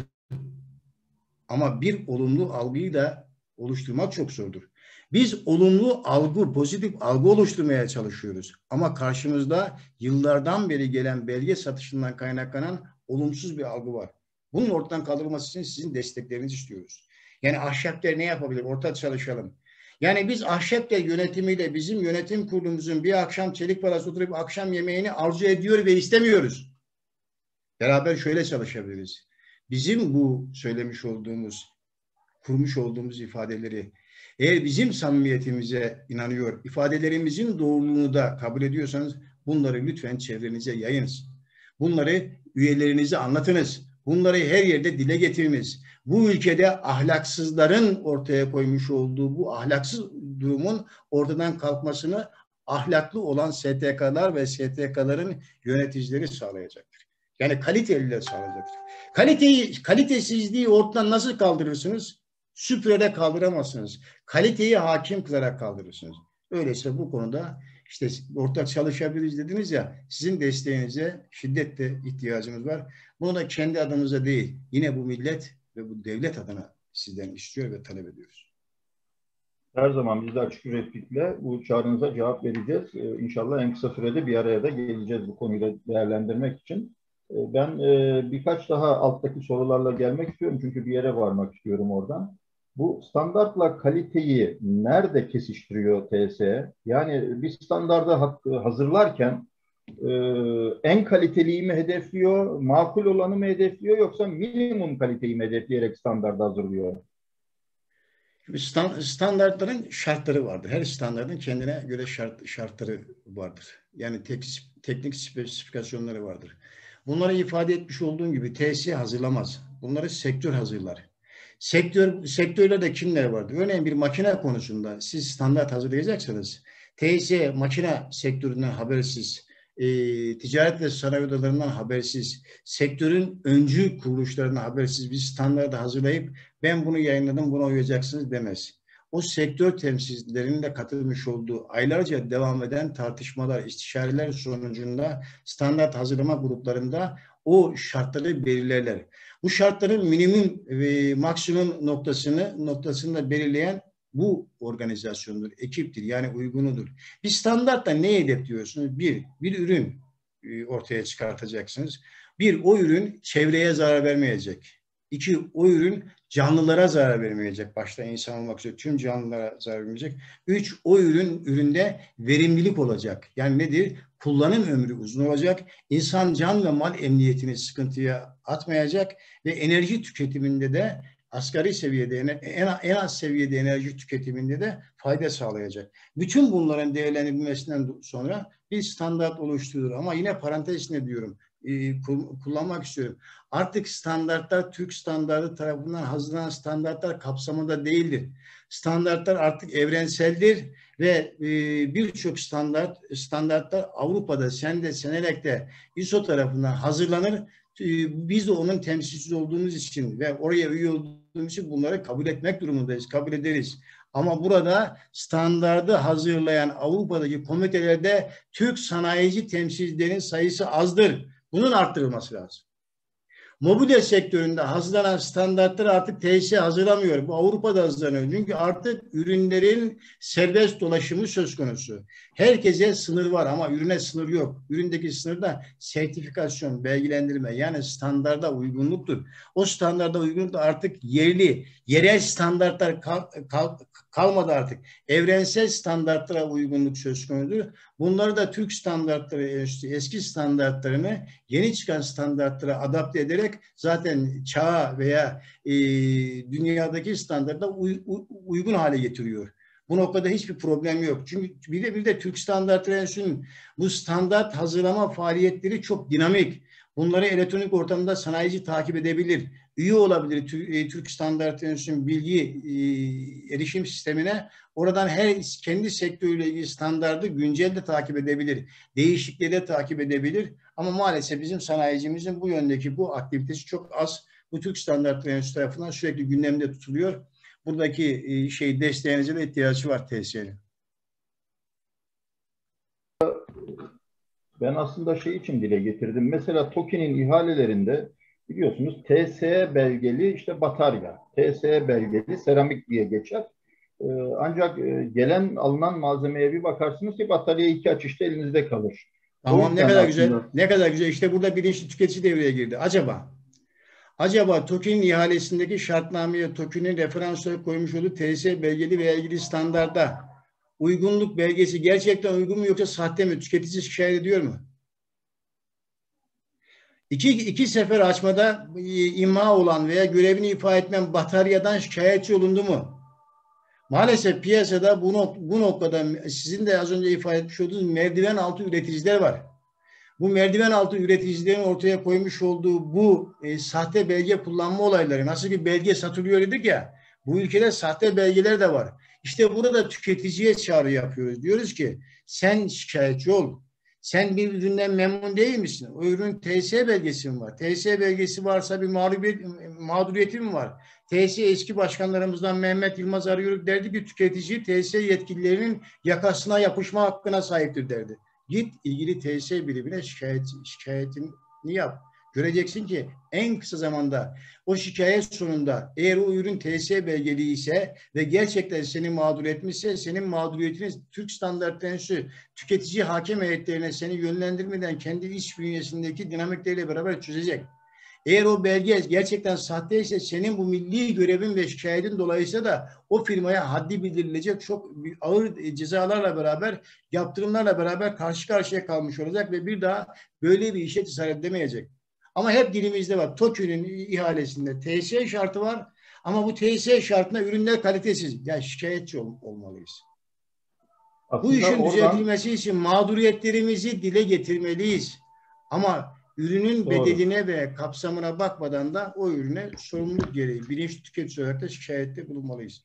Ama bir olumlu algıyı da oluşturmak çok zordur. Biz olumlu algı, pozitif algı oluşturmaya çalışıyoruz. Ama karşımızda yıllardan beri gelen belge satışından kaynaklanan olumsuz bir algı var. Bunun ortadan kaldırılması için sizin desteklerinizi istiyoruz. Yani Ahşapler ne yapabilir? Ortak çalışalım. Yani biz Ahşapler yönetimiyle bizim yönetim kurulumuzun bir akşam çelik parası oturup akşam yemeğini arzu ediyor ve istemiyoruz. Beraber şöyle çalışabiliriz. Bizim bu söylemiş olduğumuz, kurmuş olduğumuz ifadeleri eğer bizim samimiyetimize inanıyor, ifadelerimizin doğruluğunu da kabul ediyorsanız bunları lütfen çevrenize yayınız. Bunları üyelerinize anlatınız. Bunları her yerde dile getiriniz. Bu ülkede ahlaksızların ortaya koymuş olduğu bu ahlaksız durumun ortadan kalkmasını ahlaklı olan S T K'lar ve S T K'ların yöneticileri sağlayacaktır. Yani kaliteliler sağlayacaktır. Kaliteyi, kalitesizliği ortadan nasıl kaldırırsınız? Süpürerek kaldıramazsınız. Kaliteyi hakim kılarak kaldırırsınız. Öyleyse bu konuda işte ortak çalışabiliriz dediniz ya, sizin desteğinize şiddetle ihtiyacımız var. Bunu da kendi adımıza değil, yine bu millet ve bu devlet adına sizden istiyor ve talep ediyoruz. Her zaman biz de açık yüreklilikle bu çağrınıza cevap vereceğiz. Ee, İnşallah en kısa sürede bir araya da geleceğiz bu konuyu değerlendirmek için. Ee, ben e, birkaç daha alttaki sorularla gelmek istiyorum çünkü bir yere varmak istiyorum oradan. Bu standartla kaliteyi nerede kesiştiriyor T S? Yani bir standarda hazırlarken e, en kaliteliyi mi hedefliyor, makul olanı mı hedefliyor yoksa minimum kaliteyi mi hedefleyerek standarda hazırlıyor? Standartların şartları vardır. Her standartın kendine göre şart, şartları vardır. Yani tek, teknik spesifikasyonları vardır. Bunları ifade etmiş olduğum gibi T S hazırlamaz. Bunları sektör hazırlar. Sektör, sektörlerde kimler vardır? Örneğin bir makine konusunda siz standart hazırlayacaksanız T S makine sektöründen habersiz, e, ticaret ve sanayi odalarından habersiz, sektörün öncü kuruluşlarından habersiz bir standartı hazırlayıp ben bunu yayınladım, buna uyacaksınız demez. O sektör temsilcilerinin de katılmış olduğu aylarca devam eden tartışmalar, istişareler sonucunda standart hazırlama gruplarında o şartları belirlerler. Bu şartların minimum ve maksimum noktasını noktasını da belirleyen bu organizasyondur, ekiptir. Yani uygunudur. Bir standartta ne hedefliyorsunuz? Bir, bir ürün ortaya çıkartacaksınız. Bir, o ürün çevreye zarar vermeyecek. İki, o ürün canlılara zarar vermeyecek. Başta insan olmak üzere tüm canlılara zarar vermeyecek. Üç, o ürün üründe verimlilik olacak. Yani nedir? Kullanım ömrü uzun olacak. İnsan can ve mal emniyetini sıkıntıya atmayacak ve enerji tüketiminde de asgari seviyede, en, en az seviyede enerji tüketiminde de fayda sağlayacak. Bütün bunların değerlendirilmesinden sonra bir standart oluşturulur. Ama yine parantez içinde diyorum, e, kullanmak istiyorum. Artık standartlar Türk standartı tarafından hazırlanan standartlar kapsamında değildir. Standartlar artık evrenseldir ve e, birçok standart standartlar Avrupa'da, Sen'de, Senelek'te I S O tarafından hazırlanır. Biz de onun temsilcisi olduğumuz için ve oraya üye olduğumuz için bunları kabul etmek durumundayız, kabul ederiz. Ama burada standardı hazırlayan Avrupa'daki komitelerde Türk sanayici temsilcilerin sayısı azdır. Bunun arttırılması lazım. Mobilya sektöründe hazırlanan standartları artık T S E hazırlamıyor. Bu Avrupa'da hazırlanıyor. Çünkü artık ürünlerin serbest dolaşımı söz konusu. Herkese sınır var ama ürüne sınır yok. Üründeki sınır da sertifikasyon, belgelendirme, yani standarda uygunluktur. O standarda uygunluk da artık yerli, yerel standartlar kal, kal, kalmadı artık. Evrensel standartlara uygunluk söz konusudur. Bunları da Türk standartları, eski standartlarını yeni çıkan standartlara adapte ederek zaten çağa veya e, dünyadaki standarda uy, uy, uygun hale getiriyor. Bu noktada hiçbir problem yok. Çünkü bir de bir de Türk Standartları Enstitüsü'nün bu standart hazırlama faaliyetleri çok dinamik. Bunları elektronik ortamda sanayici takip edebilir. Üye olabilir Türk Standartları Enstitüsü'nün bilgi e, erişim sistemine. Oradan her kendi sektörüyle ilgili standardı güncelde takip edebilir. Değişikleri de takip edebilir. Ama maalesef bizim sanayicimizin bu yöndeki bu aktivitesi çok az. Bu Türk Standartları Enstitüsü tarafından sürekli gündemde tutuluyor. Buradaki şey desteğinize de ihtiyacı var T S E'nin. Ben aslında şey için dile getirdim. Mesela TOKİ'nin ihalelerinde biliyorsunuz T S E belgeli işte batarya, T S E belgeli seramik diye geçer. Ee, ancak gelen alınan malzemeye bir bakarsınız ki batarya iki açışta elinizde kalır. Tamam, ne kadar güzel. Ne kadar güzel. İşte burada bilinçli tüketici devreye girdi. Acaba Acaba TOKİ'nin ihalesindeki şartnameye TOKİ'nin referans olarak koymuş olduğu T S E belgeli veya ilgili standarda uygunluk belgesi gerçekten uygun mu yoksa sahte mi? Tüketici şikayet ediyor mu? İki, iki sefer açmada imha olan veya görevini ifade etmeyen bataryadan şikayetçi olundu mu? Maalesef piyasada bu, bu noktada sizin de az önce ifade etmiş olduğunuz merdiven altı üreticiler var. Bu merdiven altı üreticilerin ortaya koymuş olduğu bu e, sahte belge kullanma olayları, nasıl bir belge satılıyor dedik ya, bu ülkede sahte belgeler de var. İşte burada tüketiciye çağrı yapıyoruz. Diyoruz ki sen şikayetçi ol. Sen bir üründen memnun değil misin? O ürün T S E belgesi mi var? T S E belgesi varsa bir mağduriyet, mağduriyeti mi var? T S E eski başkanlarımızdan Mehmet Yılmaz Arıyörük derdi ki tüketici T S E yetkililerinin yakasına yapışma hakkına sahiptir derdi. Git ilgili T S E birimine şikayet, şikayetini yap. Göreceksin ki en kısa zamanda o şikayet sonunda eğer o ürün T S E belgeli ise ve gerçekten seni mağdur etmişse senin mağduriyetini Türk Standartları Enstitüsü tüketici hakem heyetlerine seni yönlendirmeden kendi iç bünyesindeki dinamikleriyle beraber çözecek. Eğer o belge gerçekten sahte ise senin bu milli görevin ve şikayetin dolayısıyla da o firmaya haddi bildirilecek çok ağır cezalarla beraber, yaptırımlarla beraber karşı karşıya kalmış olacak ve bir daha böyle bir işe cesaret edemeyecek. Ama hep dilimizde var. TOKİ'nin ihalesinde T S E şartı var ama bu T S E şartına ürünler kalitesiz. Yani şikayetçi ol, olmalıyız. Aslında bu işin oradan düzeltilmesi için mağduriyetlerimizi dile getirmeliyiz. Ama ürünün doğru bedeline ve kapsamına bakmadan da o ürüne sorumluluk gereği bilinçli tüketici olarak da şikayette bulunmalıyız.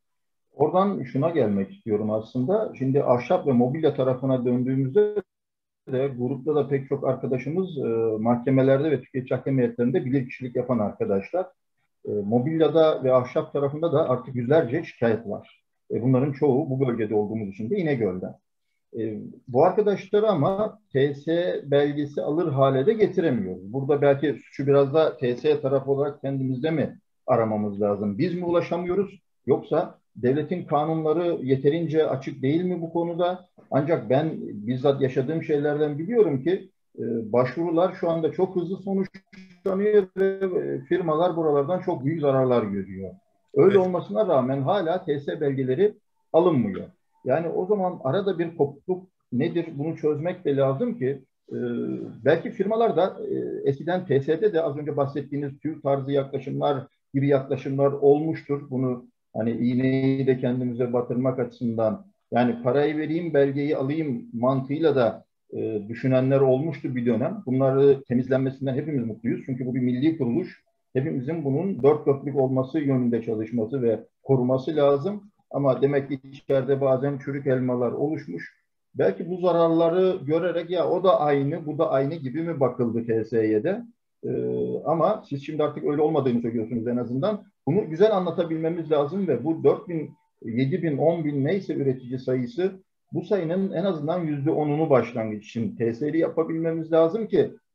Oradan şuna gelmek istiyorum aslında. Şimdi ahşap ve mobilya tarafına döndüğümüzde de grupta da pek çok arkadaşımız e, mahkemelerde ve tüketici hakem heyetlerinde bilirkişilik yapan arkadaşlar. E, mobilyada ve ahşap tarafında da artık yüzlerce şikayet var. E, bunların çoğu bu bölgede olduğumuz için de İnegöl'de. E, bu arkadaşları ama T S E belgesi alır hale de getiremiyoruz. Burada belki suçu biraz da T S E tarafı olarak kendimizde mi aramamız lazım? Biz mi ulaşamıyoruz? Yoksa devletin kanunları yeterince açık değil mi bu konuda? Ancak ben bizzat yaşadığım şeylerden biliyorum ki e, başvurular şu anda çok hızlı sonuçlanıyor ve firmalar buralardan çok büyük zararlar görüyor. Öyle evet olmasına rağmen hala T S E belgeleri alınmıyor. Yani o zaman arada bir kopukluk nedir? Bunu çözmek de lazım ki e, belki firmalar da e, eskiden T S E'de de az önce bahsettiğiniz tüy tarzı yaklaşımlar gibi yaklaşımlar olmuştur. Bunu hani iğneyi de kendimize batırmak açısından yani parayı vereyim belgeyi alayım mantığıyla da e, düşünenler olmuştu bir dönem. Bunları temizlenmesinden hepimiz mutluyuz. Çünkü bu bir milli kuruluş. Hepimizin bunun dört dörtlük olması yönünde çalışması ve koruması lazım. Ama demek ki içeride bazen çürük elmalar oluşmuş. Belki bu zararları görerek ya o da aynı, bu da aynı gibi mi bakıldı T S E'de? Ee, ama siz şimdi artık öyle olmadığını söylüyorsunuz en azından. Bunu güzel anlatabilmemiz lazım ve bu dört bin, yedi bin, on bin neyse üretici sayısı bu sayının en azından yüzde onunu başlangıç için T S E'li yapabilmemiz lazım ki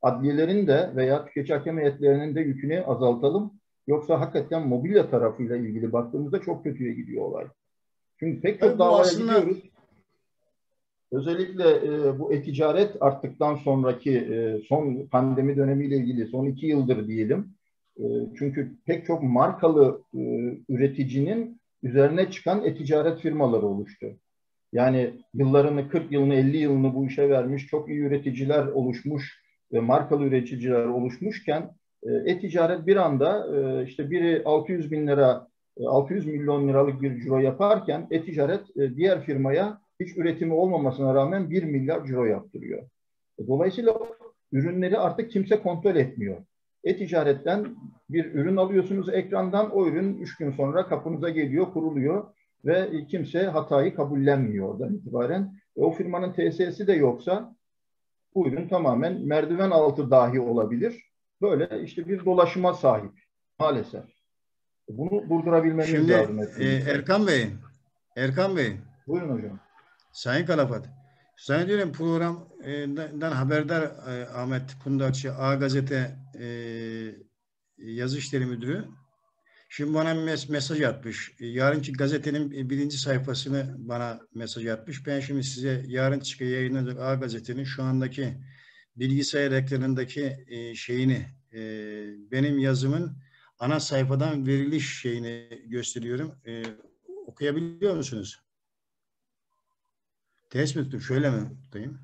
adliyelerin de veya tüketici hakem heyetlerinin de yükünü azaltalım. Yoksa hakikaten mobilya tarafıyla ilgili baktığımızda çok kötüye gidiyor olay. Çünkü pek çok davaya aslında... gidiyoruz. Özellikle e, bu e-ticaret arttıktan sonraki e, son pandemi dönemiyle ilgili son iki yıldır diyelim. E, çünkü pek çok markalı e, üreticinin üzerine çıkan e-ticaret firmaları oluştu. Yani yıllarını, kırk yılını, elli yılını bu işe vermiş çok iyi üreticiler oluşmuş ve markalı üreticiler oluşmuşken e-ticaret bir anda e, işte biri altı yüz bin lira, altı yüz milyon liralık bir ciro yaparken e-ticaret e, diğer firmaya hiç üretimi olmamasına rağmen bir milyar ciro yaptırıyor. Dolayısıyla ürünleri artık kimse kontrol etmiyor. E-ticaretten bir ürün alıyorsunuz ekrandan, o ürün üç gün sonra kapınıza geliyor, kuruluyor ve kimse hatayı kabullenmiyor oradan itibaren. E, o firmanın T S'si de yoksa bu ürün tamamen merdiven altı dahi olabilir. Böyle işte bir dolaşıma sahip maalesef. Bunu durdurabilmemiz Şimdi, lazım. Şimdi e, Erkan Bey, Erkan Bey. Buyurun hocam. Sayın Kalafat, zannediyorum programdan haberdar e, Ahmet Kundakçı, A Gazete e, Yazı İşleri Müdürü. Şimdi bana mes mesaj atmış. Yarınki gazetenin birinci sayfasını bana mesaj atmış. Ben şimdi size yarın çıkıyor yayınlanacak A Gazete'nin şu andaki bilgisayar ekranındaki e, şeyini, e, benim yazımın ana sayfadan veriliş şeyini gösteriyorum. E, okuyabiliyor musunuz? Test mi tuttum? Şöyle mi tutayım?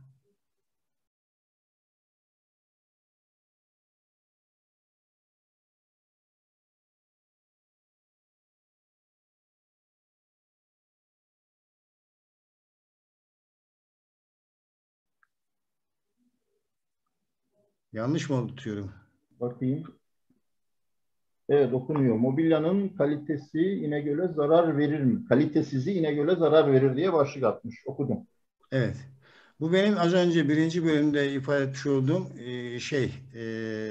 Yanlış mı tutuyorum? Bakayım. Evet, okunuyor. Mobilyanın kalitesi İnegöl'e zarar verir mi? Kalitesizi İnegöl'e zarar verir diye başlık atmış. Okudum. Evet. Bu benim az önce birinci bölümde ifade etmiş olduğum e, şey e,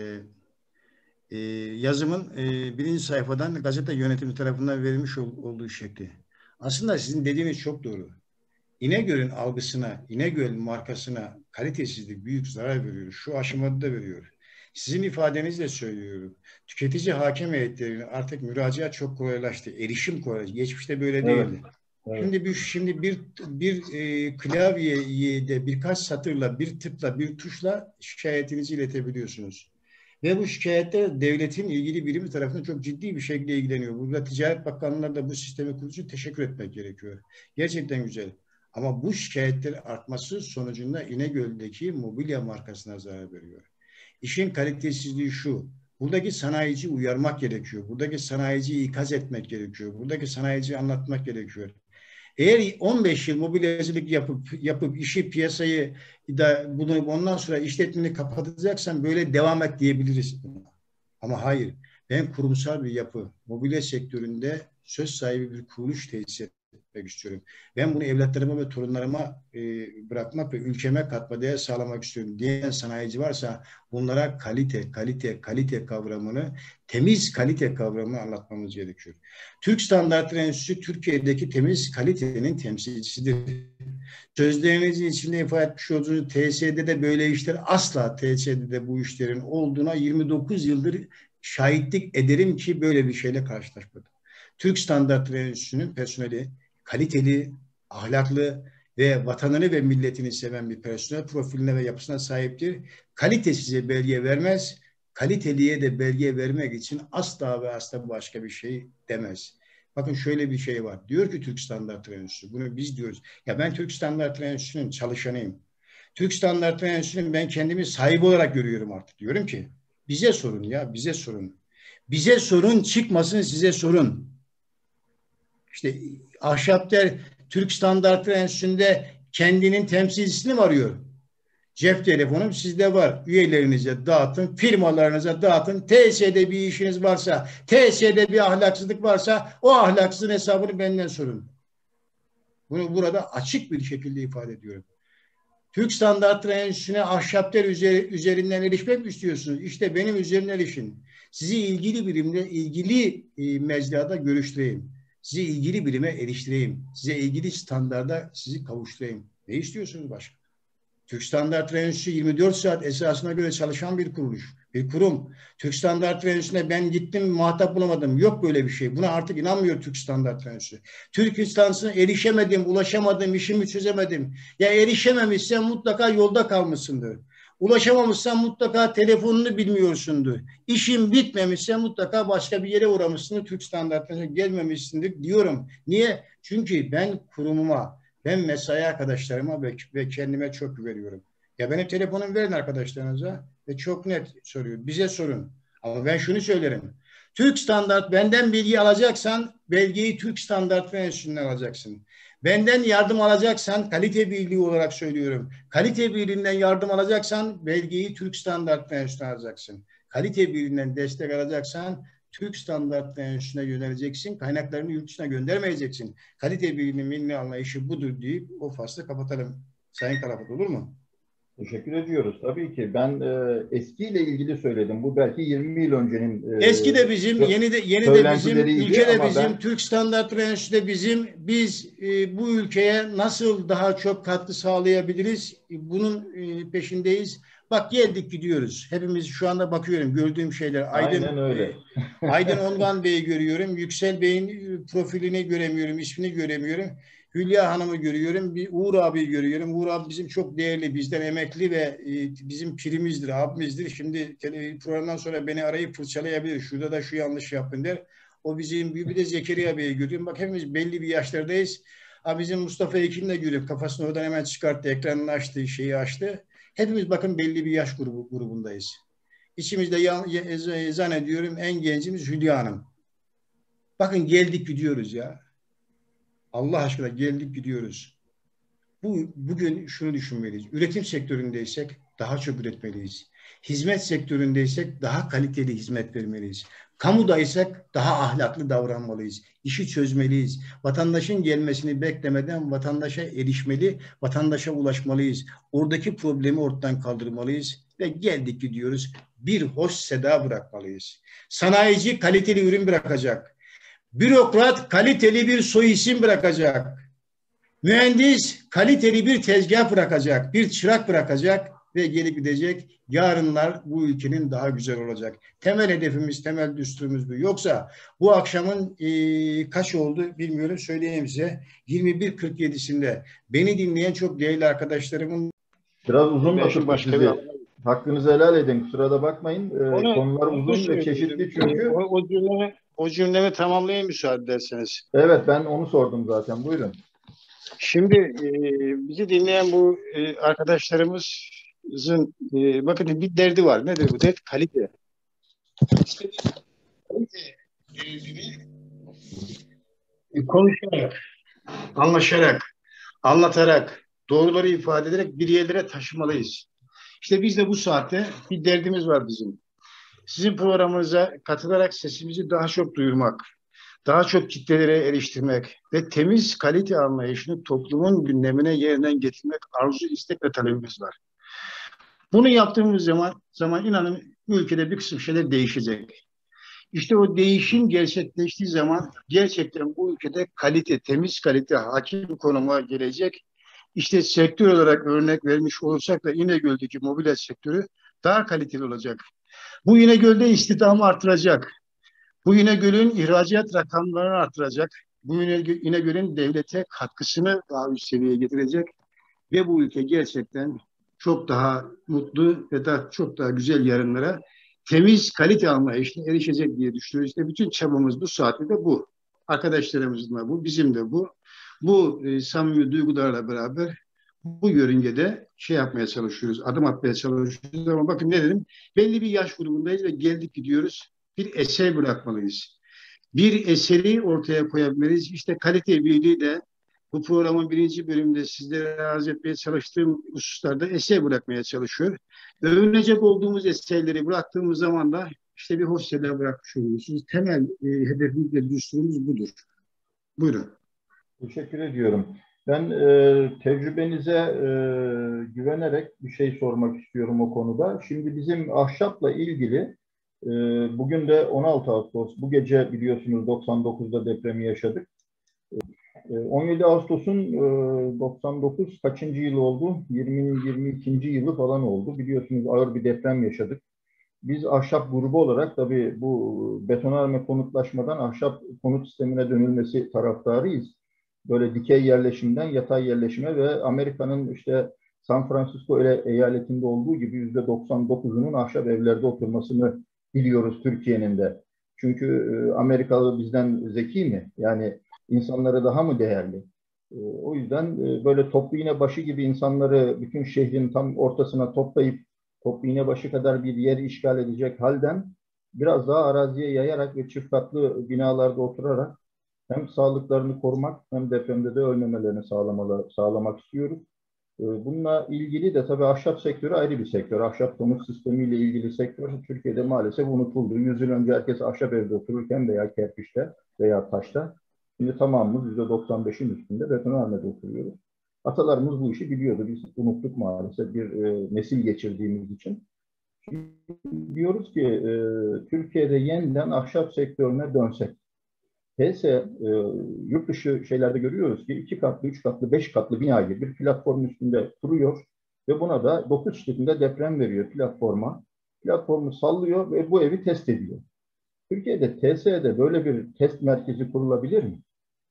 e, yazımın e, birinci sayfadan gazete yönetimi tarafından verilmiş ol, olduğu şekli. Aslında sizin dediğiniz çok doğru. İnegöl'ün algısına, İnegöl markasına kalitesizlik büyük zarar veriyor. Şu aşamada da veriyor. Sizin ifadenizle söylüyorum. Tüketici hakem heyetlerinin artık müracaat çok kolaylaştı. Erişim kolaylaştı. Geçmişte böyle Evet. değildi. Evet. Şimdi bir şimdi bir bir e, klavyeyi de birkaç satırla, bir tıkla, bir tuşla şikayetinizi iletebiliyorsunuz. Ve bu şikayetler devletin ilgili birimi tarafından çok ciddi bir şekilde ilgileniyor. Burada Ticaret Bakanlığı'na da bu sistemi kurduğu için teşekkür etmek gerekiyor. Gerçekten güzel. Ama bu şikayetlerin artması sonucunda İnegöl'deki mobilya markasına zarar veriyor. İşin kalitesizliği şu. Buradaki sanayici uyarmak gerekiyor. Buradaki sanayiciyi ikaz etmek gerekiyor. Buradaki sanayiciyi anlatmak gerekiyor. Eğer on beş yıl mobilyacılık yapıp yapıp işi piyasayı da bulunup ondan sonra işletmeni kapatacaksan böyle devam et diyebiliriz. Ama hayır. Ben kurumsal bir yapı, mobilya sektöründe söz sahibi bir kuruluş tesis etmek istiyorum. Ben bunu evlatlarıma ve torunlarıma e, bırakmak ve ülkeme katma değer sağlamak istiyorum diyen sanayici varsa bunlara kalite, kalite, kalite kavramını, temiz kalite kavramını anlatmamız gerekiyor. Türk Standartları Enstitüsü Türkiye'deki temiz kalitenin temsilcisidir. Sözlerinizin içinde ifade etmiş olduğunuz T S'de de böyle işler, asla T S'de de bu işlerin olduğuna yirmi dokuz yıldır şahitlik ederim ki böyle bir şeyle karşılaşmadım. Türk Standartları Enstitüsü'nün personeli kaliteli, ahlaklı ve vatanını ve milletini seven bir personel profiline ve yapısına sahiptir. Kalitesize belge vermez, kaliteliye de belge vermek için asla ve asla başka bir şey demez. Bakın şöyle bir şey var. Diyor ki Türk Standartları Enstitüsü, bunu biz diyoruz. Ya ben Türk Standartları Enstitüsü'nün çalışanıyım. Türk Standartları Enstitüsü'nün ben kendimi sahibi olarak görüyorum artık. Diyorum ki bize sorun ya, bize sorun. Bize sorun çıkmasın, size sorun. İşte Ahşapler Türk Standartları Enstitüsü'nde kendinin temsilcisini mi arıyor? Cep telefonum sizde var. Üyelerinize dağıtın, firmalarınıza dağıtın. T S'de bir işiniz varsa, T S'de bir ahlaksızlık varsa o ahlaksızlığın hesabını benden sorun. Bunu burada açık bir şekilde ifade ediyorum. Türk Standartları Enstitüsü'ne Ahşapler üzerinden erişmek mi istiyorsunuz? İşte benim üzerinden erişin. Sizi ilgili birimle, ilgili e, mecrada görüştüreyim. Sizi ilgili birime eriştireyim. Size ilgili standarda sizi kavuşturayım. Ne istiyorsunuz başka? Türk Standartları Enstitüsü yirmi dört saat esasına göre çalışan bir kuruluş, bir kurum. Türk Standartları Enstitüsü'ne ben gittim, muhatap bulamadım. Yok böyle bir şey. Buna artık inanmıyor Türk Standartları Enstitüsü. Türk İstansı'na erişemedim, ulaşamadım, işimi çözemedim. Ya erişememişsen mutlaka yolda kalmışsındır. Ulaşamamışsan mutlaka telefonunu bilmiyorsundur. İşin bitmemişse mutlaka başka bir yere uğramışsındır. Türk Standartları'na gelmemişsindir diyorum. Niye? Çünkü ben kurumuma, ben mesai arkadaşlarıma ve, ve kendime çok güveniyorum. Ya benim telefonumu verin arkadaşlarınıza ve çok net soruyor. Bize sorun. Ama ben şunu söylerim. Türk Standart, benden bilgi alacaksan belgeyi Türk Standart Enstitüsü'nden alacaksın. Benden yardım alacaksan, kalite birliği olarak söylüyorum. Kalite birliğinden yardım alacaksan belgeyi Türk Standart Enstitüsü'nden alacaksın. Kalite birliğinden destek alacaksan Türk Standart Enstitüsü'ne yöneleceksin. Kaynaklarını yurt dışına göndermeyeceksin. Kalite birliğinin milli anlayışı budur deyip o faslı kapatalım. Sayın Kalafat, olur mu? Teşekkür ediyoruz. Tabii ki ben e, eskiyle ilgili söyledim. Bu belki yirmi yıl öncenin e, eski de bizim, yeni de yeni de bizim, ülke de bizim, ben... Türk Standartları Enstitüsü de bizim. Biz e, bu ülkeye nasıl daha çok katkı sağlayabiliriz? Bunun e, peşindeyiz. Bak geldik gidiyoruz. Hepimiz şu anda bakıyorum. Gördüğüm şeyler. Aydın, Aynen öyle. E, Aydın Ongan Bey'i görüyorum. Yüksel Bey'in profilini göremiyorum. İsmini göremiyorum. Hülya Hanım'ı görüyorum. Bir Uğur abiyi görüyorum. Uğur abi bizim çok değerli, bizden emekli ve e, bizim pirimizdir, abimizdir. Şimdi programdan sonra beni arayıp fırçalayabilir. Şurada da şu yanlış yapın der. O bizim, bir de Zekeriya Bey'i görüyorum. Bak hepimiz belli bir yaşlardayız. Ha, bizim Mustafa Ekin'i de görüyorum. Kafasını oradan hemen çıkarttı, ekranını açtı, şeyi açtı. Hepimiz bakın belli bir yaş grubu, grubundayız. İçimizde ya, ya, zannediyorum en gencimiz Hülya Hanım. Bakın geldik gidiyoruz ya. Allah aşkına geldik gidiyoruz. Bu, bugün şunu düşünmeliyiz. Üretim sektöründeysek daha çok üretmeliyiz. Hizmet sektöründeysek daha kaliteli hizmet vermeliyiz. Kamudaysak daha ahlaklı davranmalıyız. İşi çözmeliyiz. Vatandaşın gelmesini beklemeden vatandaşa erişmeli, vatandaşa ulaşmalıyız. Oradaki problemi ortadan kaldırmalıyız ve geldik gidiyoruz. Bir hoş seda bırakmalıyız. Sanayici kaliteli ürün bırakacak. Bürokrat kaliteli bir soy isim bırakacak. Mühendis kaliteli bir tezgah bırakacak, bir çırak bırakacak ve gelip gidecek. Yarınlar bu ülkenin daha güzel olacak. Temel hedefimiz, temel düsturumuz bu. Yoksa bu akşamın e, kaç oldu bilmiyorum, söyleyeyim size. yirmi bir kırk yedisinde beni dinleyen çok değerli arkadaşlarımın... Biraz uzun da tuttuk sizi. Hakkınızı helal edin. Kusura bakmayın. Ee, onu, konular onu uzun ve çeşitli çünkü. O, o, cümlemi, o cümlemi tamamlayayım müsaade ederseniz. Evet, ben onu sordum zaten. Buyurun. Şimdi e, bizi dinleyen bu e, arkadaşlarımızın e, bakın bir derdi var. Nedir bu dert? Kalite. İşte kalite e, konuşarak, anlaşarak, anlatarak, doğruları ifade ederek bir yerlere taşımalıyız. İşte biz de bu saatte bir derdimiz var bizim. Sizin programınıza katılarak sesimizi daha çok duyurmak, daha çok kitlelere eriştirmek ve temiz kalite anlayışını toplumun gündemine yeniden getirmek arzu, istek ve talebimiz var. Bunu yaptığımız zaman, zaman inanın bu ülkede bir kısım şeyler değişecek. İşte o değişim gerçekleştiği zaman gerçekten bu ülkede kalite, temiz kalite hakim konuma gelecek. İşte sektör olarak örnek vermiş olursak da İnegöl'deki mobilya sektörü daha kaliteli olacak. Bu İnegöl'de istihdamı artıracak. Bu İnegöl'ün ihracat rakamlarını artıracak. Bu İnegöl'ün devlete katkısını daha üst seviyeye getirecek. Ve bu ülke gerçekten çok daha mutlu ve daha çok daha güzel yarınlara temiz kalite anlayışına erişecek diye düşünüyoruz. İşte bütün çabamız bu saatte de bu. Arkadaşlarımızın da bu, bizim de bu. Bu e, samimi duygularla beraber bu yörüngede şey yapmaya çalışıyoruz, adım atmaya çalışıyoruz. Ama bakın ne dedim, belli bir yaş grubundayız ve geldik gidiyoruz. Bir eser bırakmalıyız. Bir eseri ortaya koyabilmeliyiz. İşte kalite birliği de bu programın birinci bölümünde sizlere arz etmeye çalıştığım hususlarda eser bırakmaya çalışıyor. Övünecek olduğumuz eserleri bıraktığımız zaman da işte bir hoş şeyler bırakmış oluyorsunuz. Temel e, hedefimiz ve düsturumuz budur. Buyurun. Teşekkür ediyorum. Ben e, tecrübenize e, güvenerek bir şey sormak istiyorum o konuda. Şimdi bizim ahşapla ilgili e, bugün de on altı Ağustos, bu gece biliyorsunuz doksan dokuzda depremi yaşadık. on yedi Ağustos'un doksan dokuz kaçıncı yıl oldu? yirmi yirmi ikinci yılı falan oldu. Biliyorsunuz ağır bir deprem yaşadık. Biz ahşap grubu olarak tabii bu betonarme konutlaşmadan ahşap konut sistemine dönülmesi taraftarıyız. Böyle dikey yerleşimden yatay yerleşime ve Amerika'nın işte San Francisco eyaletinde olduğu gibi yüzde doksan dokuzunun ahşap evlerde oturmasını biliyoruz Türkiye'nin de. Çünkü Amerikalı bizden zeki mi? Yani insanları daha mı değerli? O yüzden böyle toplu iğne başı gibi insanları bütün şehrin tam ortasına toplayıp toplu iğne başı kadar bir yer işgal edecek halden biraz daha araziye yayarak ve çift katlı binalarda oturarak hem sağlıklarını korumak hem depremde de ölmemelerini sağlamalı, sağlamak istiyoruz. Bununla ilgili de tabii ahşap sektörü ayrı bir sektör. Ahşap konut sistemiyle ilgili sektör Türkiye'de maalesef unutuldu. Yüz yıl önce herkes ahşap evde otururken veya kerpiçte veya taşta. Şimdi tamamımız yüzde doksan beşin üstünde betonarmede oturuyoruz. Atalarımız bu işi biliyordu. Biz unuttuk maalesef bir e, nesil geçirdiğimiz için. Şimdi diyoruz ki e, Türkiye'de yeniden ahşap sektörüne dönsek. T S e, yurt dışı şeylerde görüyoruz ki iki katlı, üç katlı, beş katlı bina gibi bir platformun üstünde duruyor ve buna da dokuz şiddetinde deprem veriyor platforma. Platformu sallıyor ve bu evi test ediyor. Türkiye'de T S'de böyle bir test merkezi kurulabilir mi?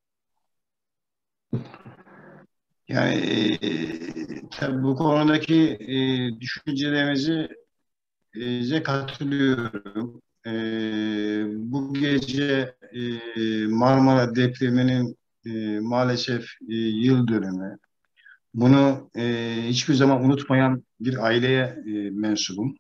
Yani e, tabii bu konudaki e, düşüncelerinizi e, katılıyorum. E, bu gece e, Marmara depreminin e, maalesef e, yıl dönümü. Bunu e, hiçbir zaman unutmayan bir aileye e, mensubum.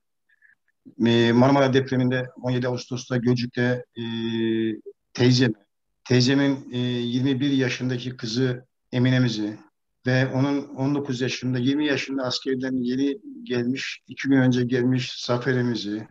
E, Marmara depreminde on yedi Ağustos'ta Gölcük'te e, teyzem, teyzemin e, yirmi bir yaşındaki kızı Emine'mizi ve onun on dokuz yaşında, yirmi yaşında askerden yeni gelmiş, iki gün önce gelmiş Zafer'imizi,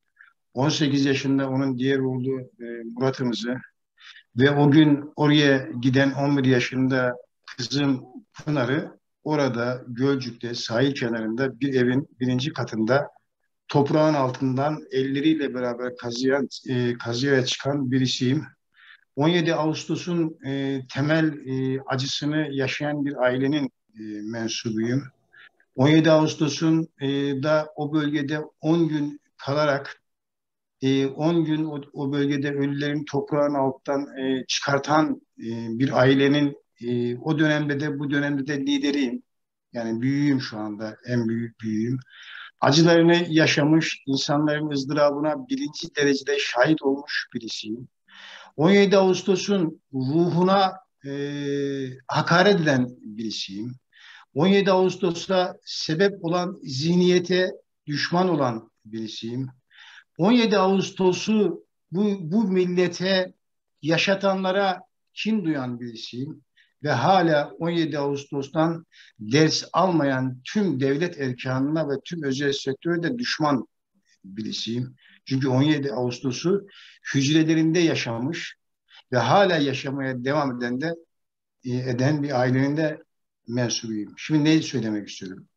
on sekiz yaşında onun diğer oğlu e, Murat'ımızı ve o gün oraya giden on bir yaşında kızım Pınar'ı orada Gölcük'te sahil kenarında bir evin birinci katında toprağın altından elleriyle beraber kazıyan, e, kazıya çıkan birisiyim. on yedi Ağustos'un e, temel e, acısını yaşayan bir ailenin e, mensubuyum. on yedi Ağustos'un e, da o bölgede on gün kalarak e, on gün o, o bölgede ölülerin toprağın alttan e, çıkartan e, bir ailenin e, o dönemde de bu dönemde de lideriyim. Yani büyüğüm şu anda, en büyük büyüğüm. Acılarını yaşamış, insanların ızdırabına birinci derecede şahit olmuş birisiyim. on yedi Ağustos'un ruhuna e, hakaret eden birisiyim. on yedi Ağustos'ta sebep olan zihniyete düşman olan birisiyim. on yedi Ağustos'u bu, bu millete yaşatanlara kin duyan birisiyim. Ve hala on yedi Ağustos'tan ders almayan tüm devlet erkanına ve tüm özel sektöre de düşman birisiyim. Çünkü on yedi Ağustos'u hücrelerinde yaşamış ve hala yaşamaya devam eden de eden bir ailenin de mensubuyum. Şimdi neyi söylemek istiyorum?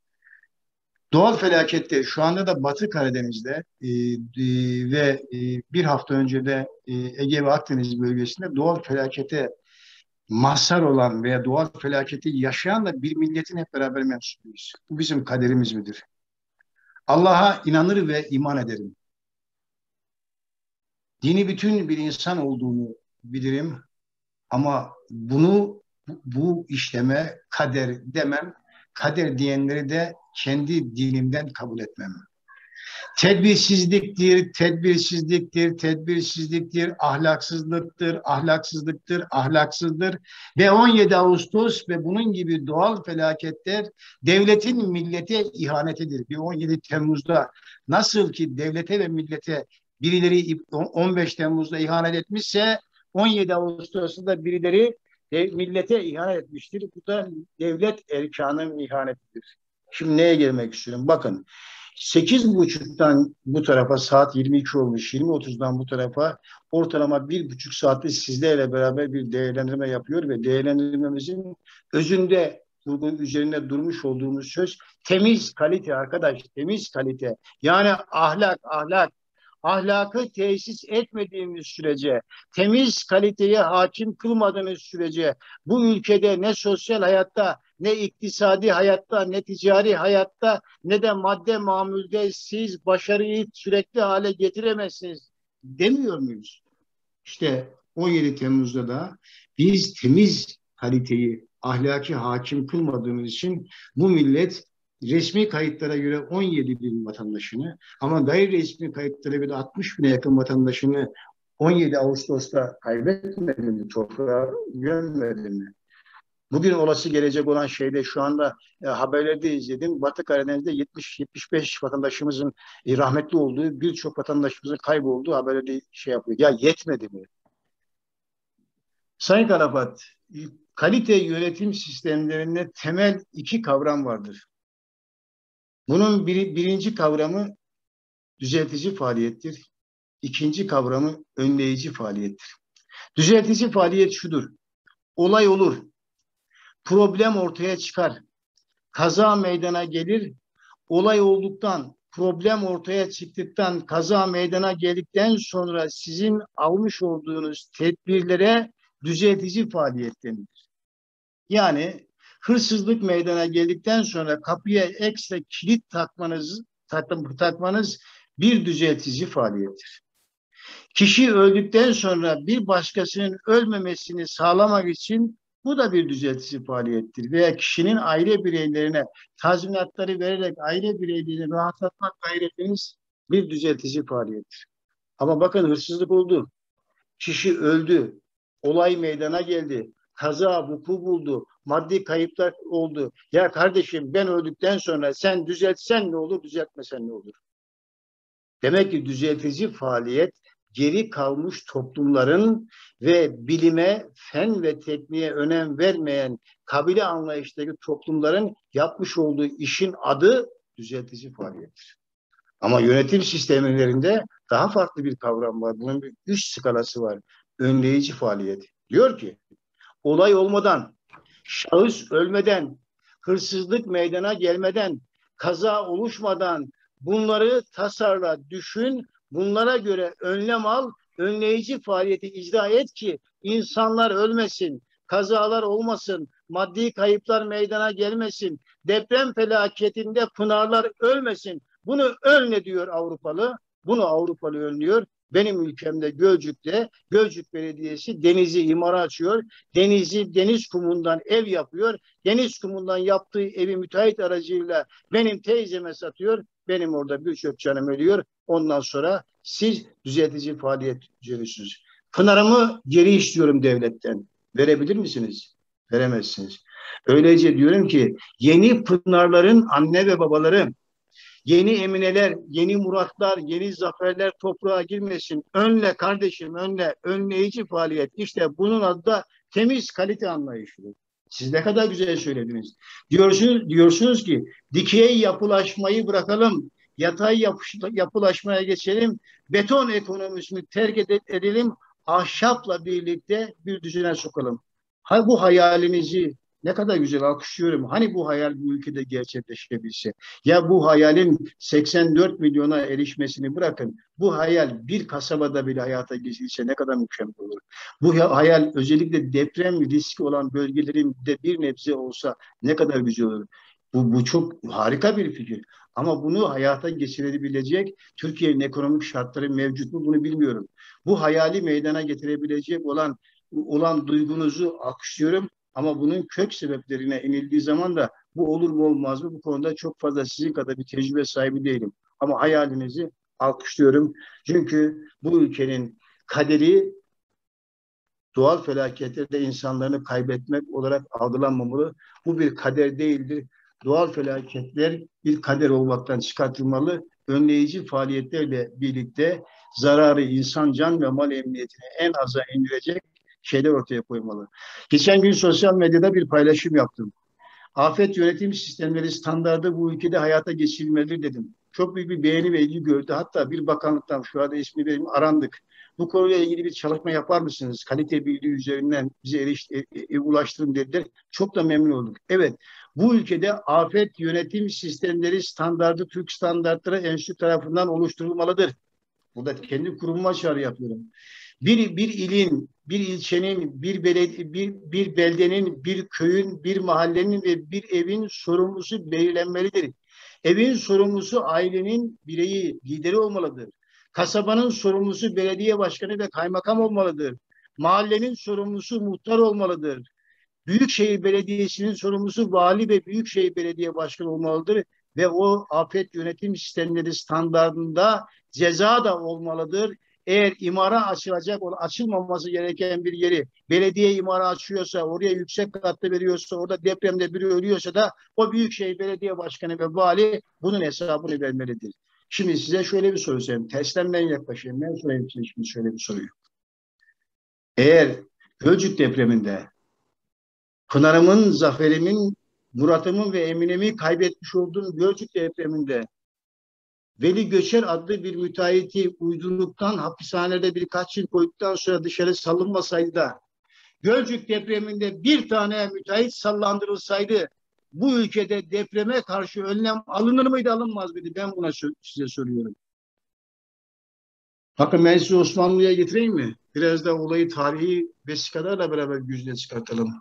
Doğal felaketler şu anda da Batı Karadeniz'de e, e, ve e, bir hafta önce de e, Ege ve Akdeniz bölgesinde doğal felakete mazhar olan veya doğal felaketi yaşayan da bir milletin hep beraber mensubuyuz. Bu bizim kaderimiz midir? Allah'a inanır ve iman ederim. Dini bütün bir insan olduğunu bilirim ama bunu bu, bu işleme kader demem. Kader diyenleri de kendi dinimden kabul etmem. Tedbirsizliktir, tedbirsizliktir, tedbirsizliktir, ahlaksızlıktır, ahlaksızlıktır, ahlaksızdır. Ve on yedi Ağustos ve bunun gibi doğal felaketler devletin millete ihanetidir. Bir on yedi Temmuz'da nasıl ki devlete ve millete birileri on beş Temmuz'da ihanet etmişse on yedi Ağustos'ta da birileri millete ihanet etmiştir. Bu da devlet erkanının ihanetidir. Şimdi neye gelmek istiyorum? Bakın. sekiz buçuktan bu tarafa saat yirmi iki olmuş, yirmi otuzdan bu tarafa ortalama bir buçuk saatte sizlerle beraber bir değerlendirme yapıyor ve değerlendirmemizin özünde üzerinde durmuş olduğumuz söz temiz kalite arkadaş, temiz kalite. Yani ahlak, ahlak, ahlakı tesis etmediğimiz sürece, temiz kaliteye hakim kılmadığımız sürece bu ülkede ne sosyal hayatta, ne iktisadi hayatta, ne ticari hayatta, ne de madde mamulde siz başarıyı sürekli hale getiremezsiniz demiyor muyuz? İşte on yedi Temmuz'da da biz temiz kaliteyi ahlaki hakim kılmadığımız için bu millet resmi kayıtlara göre on yedi bin vatandaşını ama gayri resmi kayıtlara göre altmış bine yakın vatandaşını on yedi Ağustos'ta kaybetmedi mi? Toprağa gömmedi mi? Bugün olası gelecek olan şeyde şu anda e, haberlerde izledim. Batı Karadeniz'de yetmiş yetmiş beş vatandaşımızın e, rahmetli olduğu, birçok vatandaşımızın kaybolduğu haberlerde şey yapıyor. Ya yetmedi mi? Sayın Kalafat, kalite yönetim sistemlerinde temel iki kavram vardır. Bunun bir, birinci kavramı düzeltici faaliyettir. İkinci kavramı önleyici faaliyettir. Düzeltici faaliyet şudur. Olay olur. Problem ortaya çıkar. Kaza meydana gelir. Olay olduktan, problem ortaya çıktıktan, kaza meydana geldikten sonra sizin almış olduğunuz tedbirlere düzeltici faaliyet denilir. Yani hırsızlık meydana geldikten sonra kapıya ekstra kilit takmanız, takmanız bir düzeltici faaliyettir. Kişi öldükten sonra bir başkasının ölmemesini sağlamak için bu da bir düzeltici faaliyettir. Veya kişinin aile bireylerine tazminatları vererek aile bireylerini rahatlatmak gayretiniz bir düzeltici faaliyettir. Ama bakın hırsızlık oldu. Kişi öldü. Olay meydana geldi. Kaza vuku buldu. Maddi kayıplar oldu. Ya kardeşim ben öldükten sonra sen düzeltsen ne olur, düzeltmesen ne olur? Demek ki düzeltici faaliyet geri kalmış toplumların ve bilime, fen ve tekniğe önem vermeyen kabile anlayıştaki toplumların yapmış olduğu işin adı düzeltici faaliyettir. Ama yönetim sistemlerinde daha farklı bir kavram var. Bunun bir üst skalası var. Önleyici faaliyet. Diyor ki olay olmadan, şahıs ölmeden, hırsızlık meydana gelmeden, kaza oluşmadan bunları tasarla, düşün, bunlara göre önlem al, önleyici faaliyeti icra et ki insanlar ölmesin, kazalar olmasın, maddi kayıplar meydana gelmesin, deprem felaketinde pınarlar ölmesin. Bunu önle diyor Avrupalı, bunu Avrupalı önlüyor. Benim ülkemde Gölcük'te Gölcük Belediyesi denizi imara açıyor. Denizi deniz kumundan ev yapıyor. Deniz kumundan yaptığı evi müteahhit aracıyla benim teyzeme satıyor. Benim orada birçok canım ölüyor. Ondan sonra siz düzeltici faaliyet görüyorsunuz. Pınarımı geri istiyorum devletten. Verebilir misiniz? Veremezsiniz. Öylece diyorum ki yeni pınarların anne ve babaları, yeni emineler, yeni muratlar, yeni zaferler toprağa girmesin. Önle kardeşim, önle. Önleyici faaliyet. İşte bunun adı da temiz kalite anlayışıdır. Siz ne kadar güzel söylediniz. Diyorsunuz, diyorsunuz ki dikey yapılaşmayı bırakalım. Yatay yapış, yapılaşmaya geçelim. Beton ekonomisini terk edelim. Ahşapla birlikte bir düzene sokalım. Ha, bu hayalinizi ne kadar güzel alkışlıyorum. Hani bu hayal bu ülkede gerçekleşebilse. Ya bu hayalin seksen dört milyona erişmesini bırakın. Bu hayal bir kasabada bile hayata geçirilse ne kadar mükemmel olur. Bu hayal özellikle deprem riski olan bölgelerin de bir nebze olsa ne kadar güzel olur. Bu, bu çok harika bir fikir. Ama bunu hayata geçirebilecek Türkiye'nin ekonomik şartları mevcut mu bunu bilmiyorum. Bu hayali meydana getirebilecek olan olan duygunuzu alkışlıyorum. Ama bunun kök sebeplerine inildiği zaman da bu olur mu olmaz mı? Bu konuda çok fazla sizin kadar bir tecrübe sahibi değilim. Ama hayalinizi alkışlıyorum. Çünkü bu ülkenin kaderi doğal felaketlerde insanlarını kaybetmek olarak algılanmamalı. Bu bir kader değildir. Doğal felaketler bir kader olmaktan çıkartılmalı. Önleyici faaliyetlerle birlikte zararı insan can ve mal emniyetini en aza indirecek şeyler ortaya koymalı. Geçen gün sosyal medyada bir paylaşım yaptım. Afet yönetim sistemleri standardı bu ülkede hayata geçirilmelidir dedim. Çok büyük bir beğeni ve ilgi gördü. Hatta bir bakanlıktan şu anda ismi benim arandık. Bu konuyla ilgili bir çalışma yapar mısınız? Kalite birliği üzerinden bize eriş, e, e, ulaştırın dediler. Çok da memnun olduk. Evet, bu ülkede afet yönetim sistemleri standardı Türk Standartları Enstitüsü tarafından oluşturulmalıdır. Burada kendi kurumuma çağrı yapıyorum. Bir, bir ilin, bir ilçenin, bir, beledi, bir, bir beldenin, bir köyün, bir mahallenin ve bir evin sorumlusu belirlenmelidir. Evin sorumlusu ailenin bireyi, lideri olmalıdır. Kasabanın sorumlusu belediye başkanı ve kaymakam olmalıdır. Mahallenin sorumlusu muhtar olmalıdır. Büyükşehir Belediyesi'nin sorumlusu vali ve Büyükşehir Belediye Başkanı olmalıdır ve o afet yönetim sistemleri standartında ceza da olmalıdır. Eğer imara açılacak, açılmaması gereken bir yeri belediye imara açıyorsa, oraya yüksek katlı veriyorsa, orada depremde biri ölüyorsa da o Büyükşehir Belediye Başkanı ve vali bunun hesabını vermelidir. Şimdi size şöyle bir soru sorayım. Tersten ben yaklaşayım. Ben sorayım size şimdi şöyle bir soruyu. Eğer Gölcük depreminde Pınar'ımın, Zafer'imin, Murat'ımın ve Emine'mi kaybetmiş olduğum Gölcük depreminde Veli Göçer adlı bir müteahhiti uyduruktan hapishanede birkaç yıl koyduktan sonra dışarı salınmasaydı da Gölcük depreminde bir tane müteahhit sallandırılsaydı bu ülkede depreme karşı önlem alınır mıydı, alınmaz mıydı? Ben buna size soruyorum. Bakın ben sizi Osmanlı'ya getireyim mi? Biraz da olayı tarihi vesikalarla beraber yüzüne çıkartalım.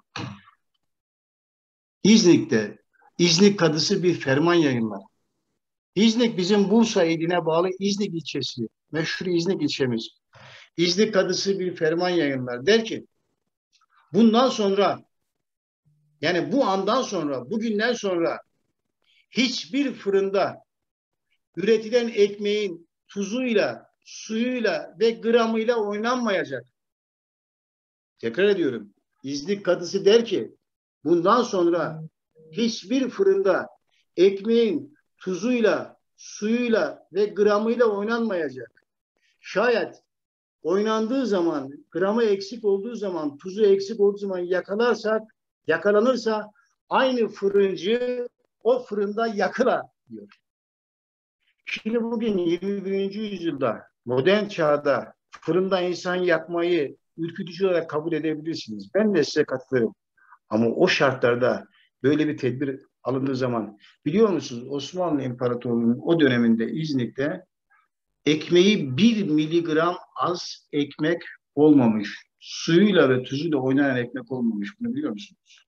İznik'te İznik Kadısı bir ferman yayınlar. İznik bizim Bursa iline bağlı İznik ilçesi. Meşhur İznik ilçemiz. İznik Kadısı bir ferman yayınlar. Der ki bundan sonra yani bu andan sonra bugünden sonra hiçbir fırında üretilen ekmeğin tuzuyla, suyuyla ve gramıyla oynanmayacak. Tekrar ediyorum. İznik Kadısı der ki bundan sonra hiçbir fırında ekmeğin tuzuyla, suyuyla ve gramıyla oynanmayacak. Şayet oynandığı zaman, gramı eksik olduğu zaman, tuzu eksik olduğu zaman yakalarsak, yakalanırsa aynı fırıncı o fırında yakıla diyor. Şimdi bugün yirmi birinci yüzyılda, modern çağda fırında insan yakmayı ürkütücü olarak kabul edebilirsiniz. Ben de size katılırım. Ama o şartlarda böyle bir tedbir alındığı zaman biliyor musunuz Osmanlı İmparatorluğu'nun o döneminde İznik'te ekmeği bir miligram az ekmek olmamış. Suyuyla ve tuzuyla oynayan ekmek olmamış. Bunu biliyor musunuz?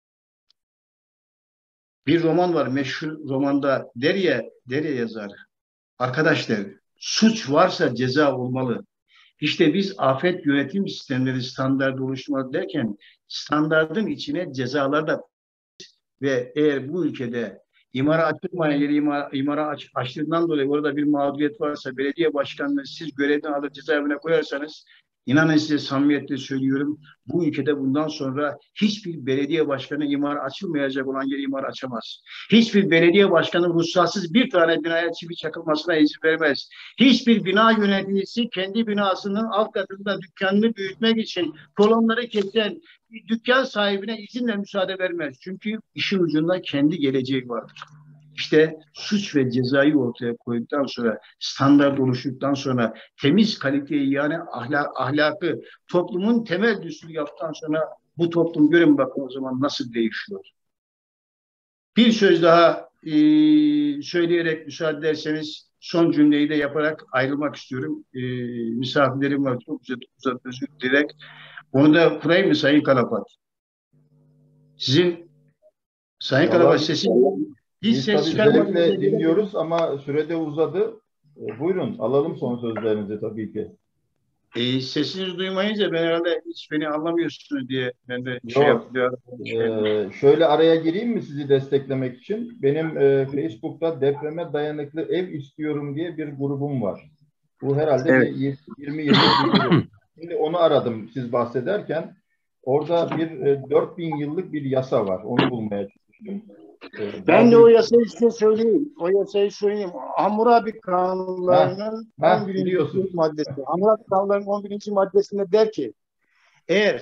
Bir roman var. Meşhur romanda Derya, Derya yazar. Arkadaşlar suç varsa ceza olmalı. İşte biz afet yönetim sistemleri standartı oluşturmalı derken standartın içine cezalar da ve eğer bu ülkede imara açılmayan yeri imara, imara aç, açtığından dolayı orada bir mağduriyet varsa belediye başkanını siz görevden alıp cezaevine koyarsanız inanın size samimiyetle söylüyorum bu ülkede bundan sonra hiçbir belediye başkanı imara açılmayacak olan yeri imara açamaz. Hiçbir belediye başkanı ruhsatsız bir tane binaya çivi çakılmasına izin vermez. Hiçbir bina yöneticisi kendi binasının alt katında dükkanını büyütmek için kolonları kesen dükkan sahibine izinle müsaade vermez. Çünkü işin ucunda kendi geleceği vardır. İşte suç ve cezayı ortaya koyduktan sonra, standart oluştuktan sonra, temiz kaliteyi yani ahlak, ahlakı toplumun temel düsturu yaptıktan sonra bu toplum görün bakın o zaman nasıl değişiyor. Bir söz daha e, söyleyerek müsaade ederseniz son cümleyi de yaparak ayrılmak istiyorum. E, misafirlerim var çok güzel uzat özür dileyerek. Onu da kurayım mı Sayın Kalafat? Sizin Sayın Kalafat sesin Biz tabii zevkle dinliyoruz ama sürede uzadı. E, buyurun alalım son sözlerinizi tabii ki. E, sesinizi duymayınca ben herhalde hiç beni anlamıyorsunuz diye ben de şey yapıyorum. Ee, şöyle araya gireyim mi sizi desteklemek için? Benim e, Facebook'ta depreme dayanıklı ev istiyorum diye bir grubum var. Bu herhalde evet. bir yirmi yıllık bir grup. Şimdi onu aradım siz bahsederken. Orada bir e, dört bin yıllık bir yasa var. Onu bulmaya çalıştım. Ee, ben de o yasayı size söyleyeyim. O yasayı söyleyeyim. Hammurabi Kanunları'nın on birinci maddesi. Hammurabi Kanunları'nın on birinci maddesinde der ki eğer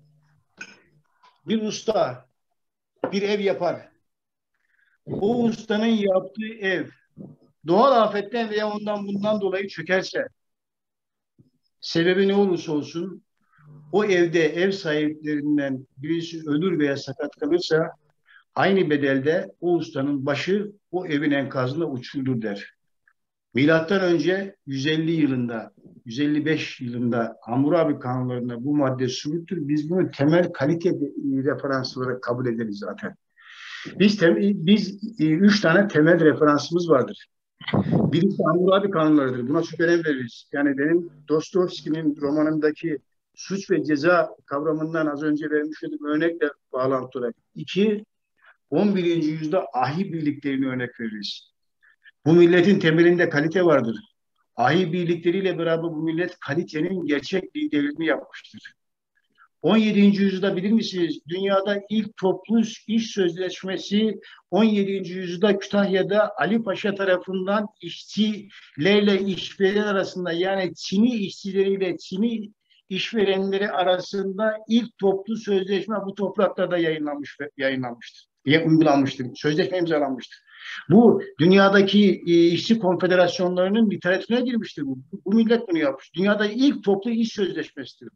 bir usta bir ev yapar, o ustanın yaptığı ev doğal afetten veya ondan bundan dolayı çökerse, sebebi ne olursa olsun o evde ev sahiplerinden birisi ölür veya sakat kalırsa aynı bedelde o ustanın başı o evin enkazında uçurulur der. Milattan önce yüz elli yılında, yüz elli beş yılında Hammurabi kanunlarında bu madde subuttur. Biz bunu temel kalite referans olarak kabul ederiz zaten. Biz tem, biz e, üç tane temel referansımız vardır. Birisi Hammurabi kanunlarıdır. Buna çok önem veririz. Yani benim Dostoyevski'nin romanındaki suç ve ceza kavramından az önce vermiş olduğum örnekle bağlantılı olarak. İki, on birinci yüzyılda ahi birliklerini örnek veririz. Bu milletin temelinde kalite vardır. Ahi birlikleriyle beraber bu millet kalitenin gerçek liderliğini yapmıştır. on yedinci yüzyılda bilir misiniz? Dünyada ilk toplu iş sözleşmesi on yedinci yüzyılda Kütahya'da Ali Paşa tarafından işçilerle işveren arasında, yani Çin'i işçileriyle Çin'i işverenleri arasında ilk toplu sözleşme bu topraklarda yayınlanmış yayınlanmıştır. Diye uygulanmıştır. Sözleşme imzalanmıştır. Bu dünyadaki işçi konfederasyonlarının literatürüne girmiştir. Bu, bu millet bunu yapmış. Dünyada ilk toplu iş sözleşmesidir.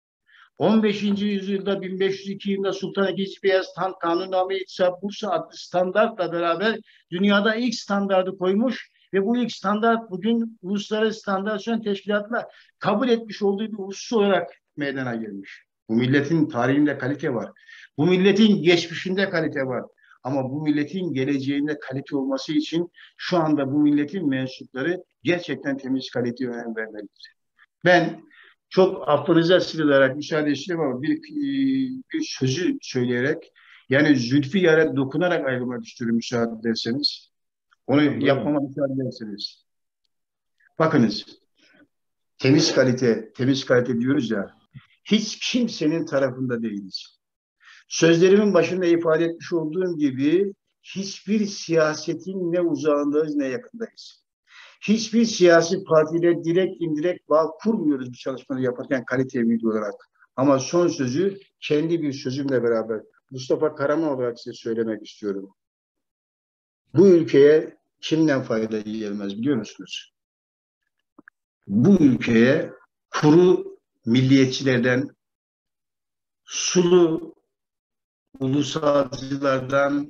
on beşinci yüzyılda bin beş yüz iki yılında Sultan ikinci. Beyazıt Han Kanunname-i İttisab Bursa adlı standartla beraber dünyada ilk standardı koymuş ve bu ilk standart bugün Uluslararası Standartizasyon Teşkilatı'na kabul etmiş olduğu bir husus olarak meydana gelmiş. Bu milletin tarihinde kalite var. Bu milletin geçmişinde kalite var. Ama bu milletin geleceğinde kalite olması için şu anda bu milletin mensupları gerçekten temiz kaliteye önem vermelidir. Ben çok affınıza sığınarak müsaade istiyorum ama bir, bir sözü söyleyerek, yani Zülfiyar'a dokunarak ayrılmak istiyorum müsaade ederseniz. Onu yapmama müsaade ederseniz. Bakınız, temiz kalite, temiz kalite diyoruz ya, hiç kimsenin tarafında değiliz. Sözlerimin başında ifade etmiş olduğum gibi hiçbir siyasetin ne uzağındayız ne yakındayız. Hiçbir siyasi partiyle direkt indirekt bağ kurmuyoruz bu çalışmaları yaparken kalite emiri olarak. Ama son sözü kendi bir sözümle beraber Mustafa Karaman olarak size söylemek istiyorum. Bu ülkeye kimden fayda gelmez biliyor musunuz? Bu ülkeye kuru milliyetçilerden, sulu ulusalcılardan,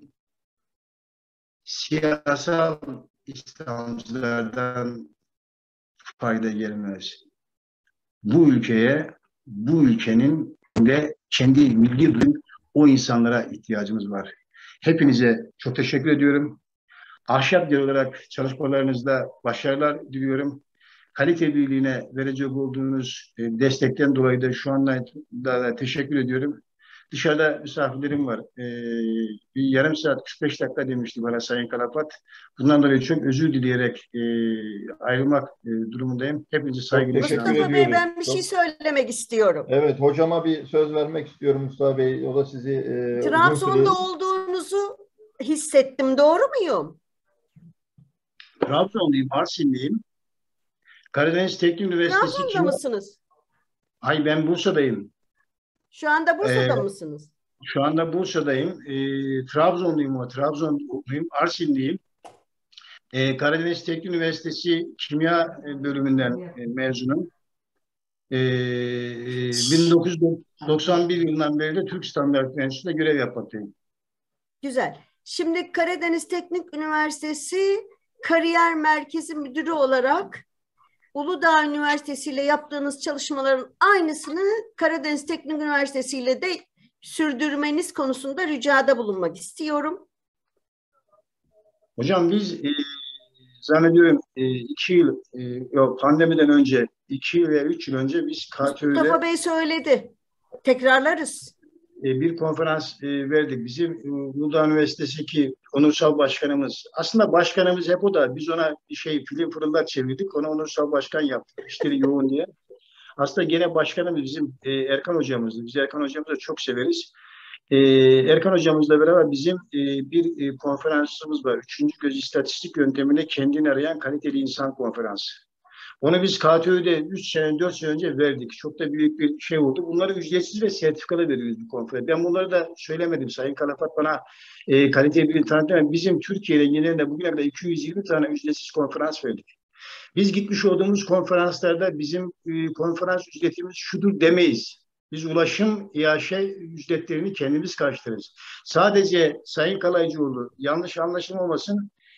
siyasal İslamcılardan fayda gelmez. Bu ülkeye, bu ülkenin de kendi milli duyum, o insanlara ihtiyacımız var. Hepinize çok teşekkür ediyorum. Ahşap Dil olarak çalışmalarınızda başarılar diliyorum. Kalite birliğine verecek olduğunuz destekten dolayı da şu anda da teşekkür ediyorum. Dışarıda misafirlerim var. Ee, bir yarım saat kırk beş dakika demişti bana Sayın Kalafat. Bundan dolayı çok özür dileyerek e, ayrılmak e, durumundayım. Hepinize saygıyla Mustafa Bey, ediyoruz. Ben bir çok... şey söylemek istiyorum. Evet, hocama bir söz vermek istiyorum Mustafa Bey. O da sizi... E, Trabzon'da olduğunuzu hissettim. Doğru muyum? Trabzonluyum, Arsinliyim. Karadeniz Teknik Üniversitesi... Trabzon'da kim... mısınız? Hayır, ben Bursa'dayım. Şu anda Bursa'da ee, mısınız? Şu anda Bursa'dayım. E, Trabzonluyum ama Trabzonluyum, Arsinliyim. E, Karadeniz Teknik Üniversitesi Kimya bölümünden e, mezunum. E, bin dokuz yüz doksan bir yılından beri de Türk Standart Enstitüsü'nde görev yapmaktayım. Güzel. Şimdi Karadeniz Teknik Üniversitesi Kariyer Merkezi Müdürü olarak Uludağ Üniversitesi ile yaptığınız çalışmaların aynısını Karadeniz Teknik Üniversitesi ile de sürdürmeniz konusunda ricada bulunmak istiyorum. Hocam biz e, zannediyorum e, iki yıl, e, yok pandemiden önce, iki yıl veya üç yıl önce biz K T Ö'de... Mustafa Bey söyledi. Tekrarlarız. E, bir konferans e, verdik. Bizim e, Uludağ Üniversitesi'ndeki onursal başkanımız, aslında başkanımız hep o da, biz ona bir şey film fırıldak çevirdik, ona onursal başkan yaptık, işleri yoğun diye. Aslında gene başkanımız bizim e, Erkan hocamızdı. Biz Erkan hocamızı da çok severiz. E, Erkan hocamızla beraber bizim e, bir e, konferansımız var. Üçüncü göz istatistik yönteminde kendini arayan kaliteli insan konferansı. Onu biz K T Ö'de üç sene, dört sene önce verdik. Çok da büyük bir şey oldu. Bunları ücretsiz ve sertifikalı veriyoruz bu konferans. Ben bunları da söylemedim. Sayın Kalafat bana e, kaliteyi bir tanıtıyor. Bizim Türkiye'de genelinde bugüne kadar iki yüz yirmi tane ücretsiz konferans verdik. Biz gitmiş olduğumuz konferanslarda bizim e, konferans ücretimiz şudur demeyiz. Biz ulaşım İ A Ş ücretlerini kendimiz karşılarız. Sadece Sayın Kalaycıoğlu, yanlış anlaşılma olmasın,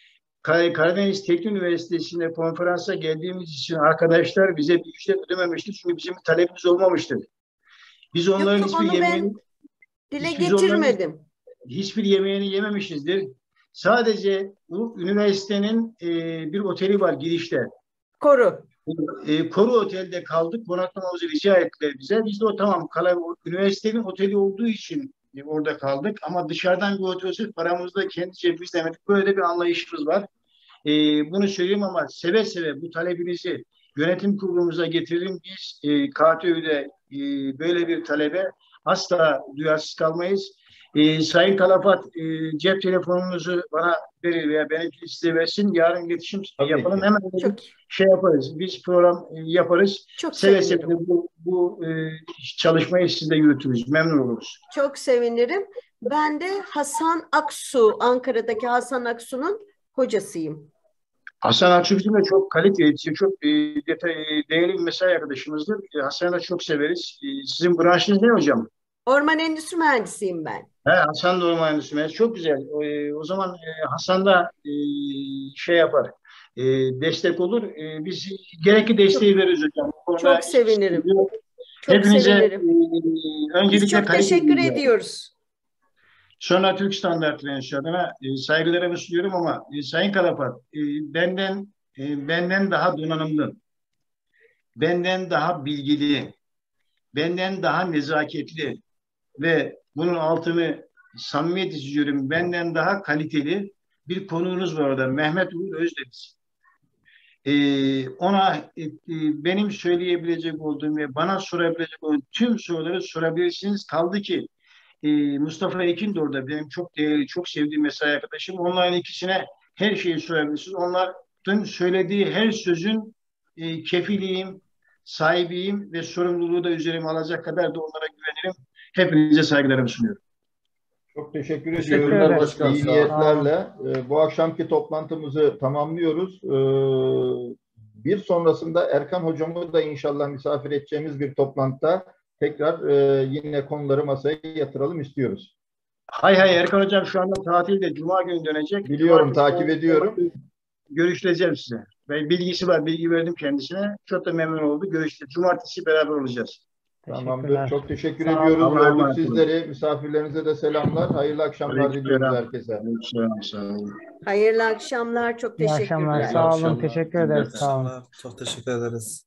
Karadeniz Teknik Üniversitesi'nde konferansa geldiğimiz için arkadaşlar bize bir ücret ödememiştir. Çünkü bizim bir talebimiz olmamıştır. Biz onların Yok, yok, hiçbir onu ben yemeğini, dile hiç biz onların getirmedim. hiçbir yemeğini yememişizdir. Sadece bu üniversitenin e, bir oteli var girişte. Koru. E, Koru Otel'de kaldık. Konaklamamızı rica ettiler bize. Biz de o tamam kalalım. Üniversitenin oteli olduğu için e, orada kaldık. Ama dışarıdan bir otel olsa paramızı da kendi cebimizde demedik. Böyle bir anlayışımız var. E, bunu söyleyeyim ama seve seve bu talebinizi yönetim kurulumuza getirelim. Biz e, K T Ü'de e, böyle bir talebe asla duyarsız kalmayız. E, Sayın Kalafat e, cep telefonunuzu bana verir veya benimkini size versin. Yarın iletişim Tabii yapalım. ki. Hemen Çok, şey yaparız. Biz program e, yaparız. çok Seve seve sevinirim. bu, bu e, çalışmayı sizle yürütürüz. Memnun oluruz. Çok sevinirim. Ben de Hasan Aksu, Ankara'daki Hasan Aksu'nun hocasıyım. Hasan Aksu bizim de çok kaliteli, çok e, detay, e, değerli bir mesai arkadaşımızdır. E, Hasan'ı da çok severiz. E, sizin branşınız ne hocam? Orman endüstri mühendisiyim ben. He, Hasan da orman endüstrisi. Çok güzel. O, e, o zaman e, Hasan da e, şey yapar. E, destek olur. E, biz gerekli desteği Çok, veririz hocam. Bu konuda çok hiç sevinirim. sıkıntı yok. Çok Hepinize sevinirim. e, Biz öncelikle çok kaliteli teşekkür bilgi. ediyoruz. Sonra Türk Standartları Enstitüsü adına e, saygılarımı sunuyorum ama e, Sayın Kalafat e, benden e, benden daha donanımlı, benden daha bilgili, benden daha nezaketli ve bunun altını samimiyet istiyorum, benden daha kaliteli bir konuğunuz var orada. Mehmet Uğur Özdeniz. Ee, ona e, e, benim söyleyebilecek olduğum ve bana sorabilecek olduğum tüm soruları sorabilirsiniz. Kaldı ki e, Mustafa Ekin de orada benim çok değerli, çok sevdiğim mesai arkadaşım. Onların ikisine her şeyi sorabilirsiniz. Onların söylediği her sözün e, kefiliyim, sahibiyim ve sorumluluğu da üzerime alacak kadar da onlara güvenirim. Hepinize saygılarımı sunuyorum. Çok teşekkür Teşekkürler ediyorum. başkan. İyi Sağ olun. niyetlerle e, bu akşamki toplantımızı tamamlıyoruz. E, bir sonrasında Erkan hocamı da inşallah misafir edeceğimiz bir toplantıda tekrar e, yine konuları masaya yatıralım istiyoruz. Hay hay Erkan Hocam şu anda tatilde. Cuma günü dönecek. Biliyorum, Cumartesi takip ediyorum. görüşeceğim size. Ben bilgisi var, bilgi verdim kendisine. Çok da memnun oldu. Görüşeceğiz. Cumartesi beraber olacağız. Tamamdır. Çok teşekkür Sağ olun. ediyoruz. Allah'a Gördük emanet olun. sizleri. Misafirlerinize de selamlar. Hayırlı akşamlar Aleyküm diliyoruz selam. herkese. Aleyküm Sağ olun. Hayırlı akşamlar. Çok İyi akşamlar. teşekkürler. Sağ olun. akşamlar. Teşekkür İyi ederiz. Sağ olun. Çok teşekkür ederiz.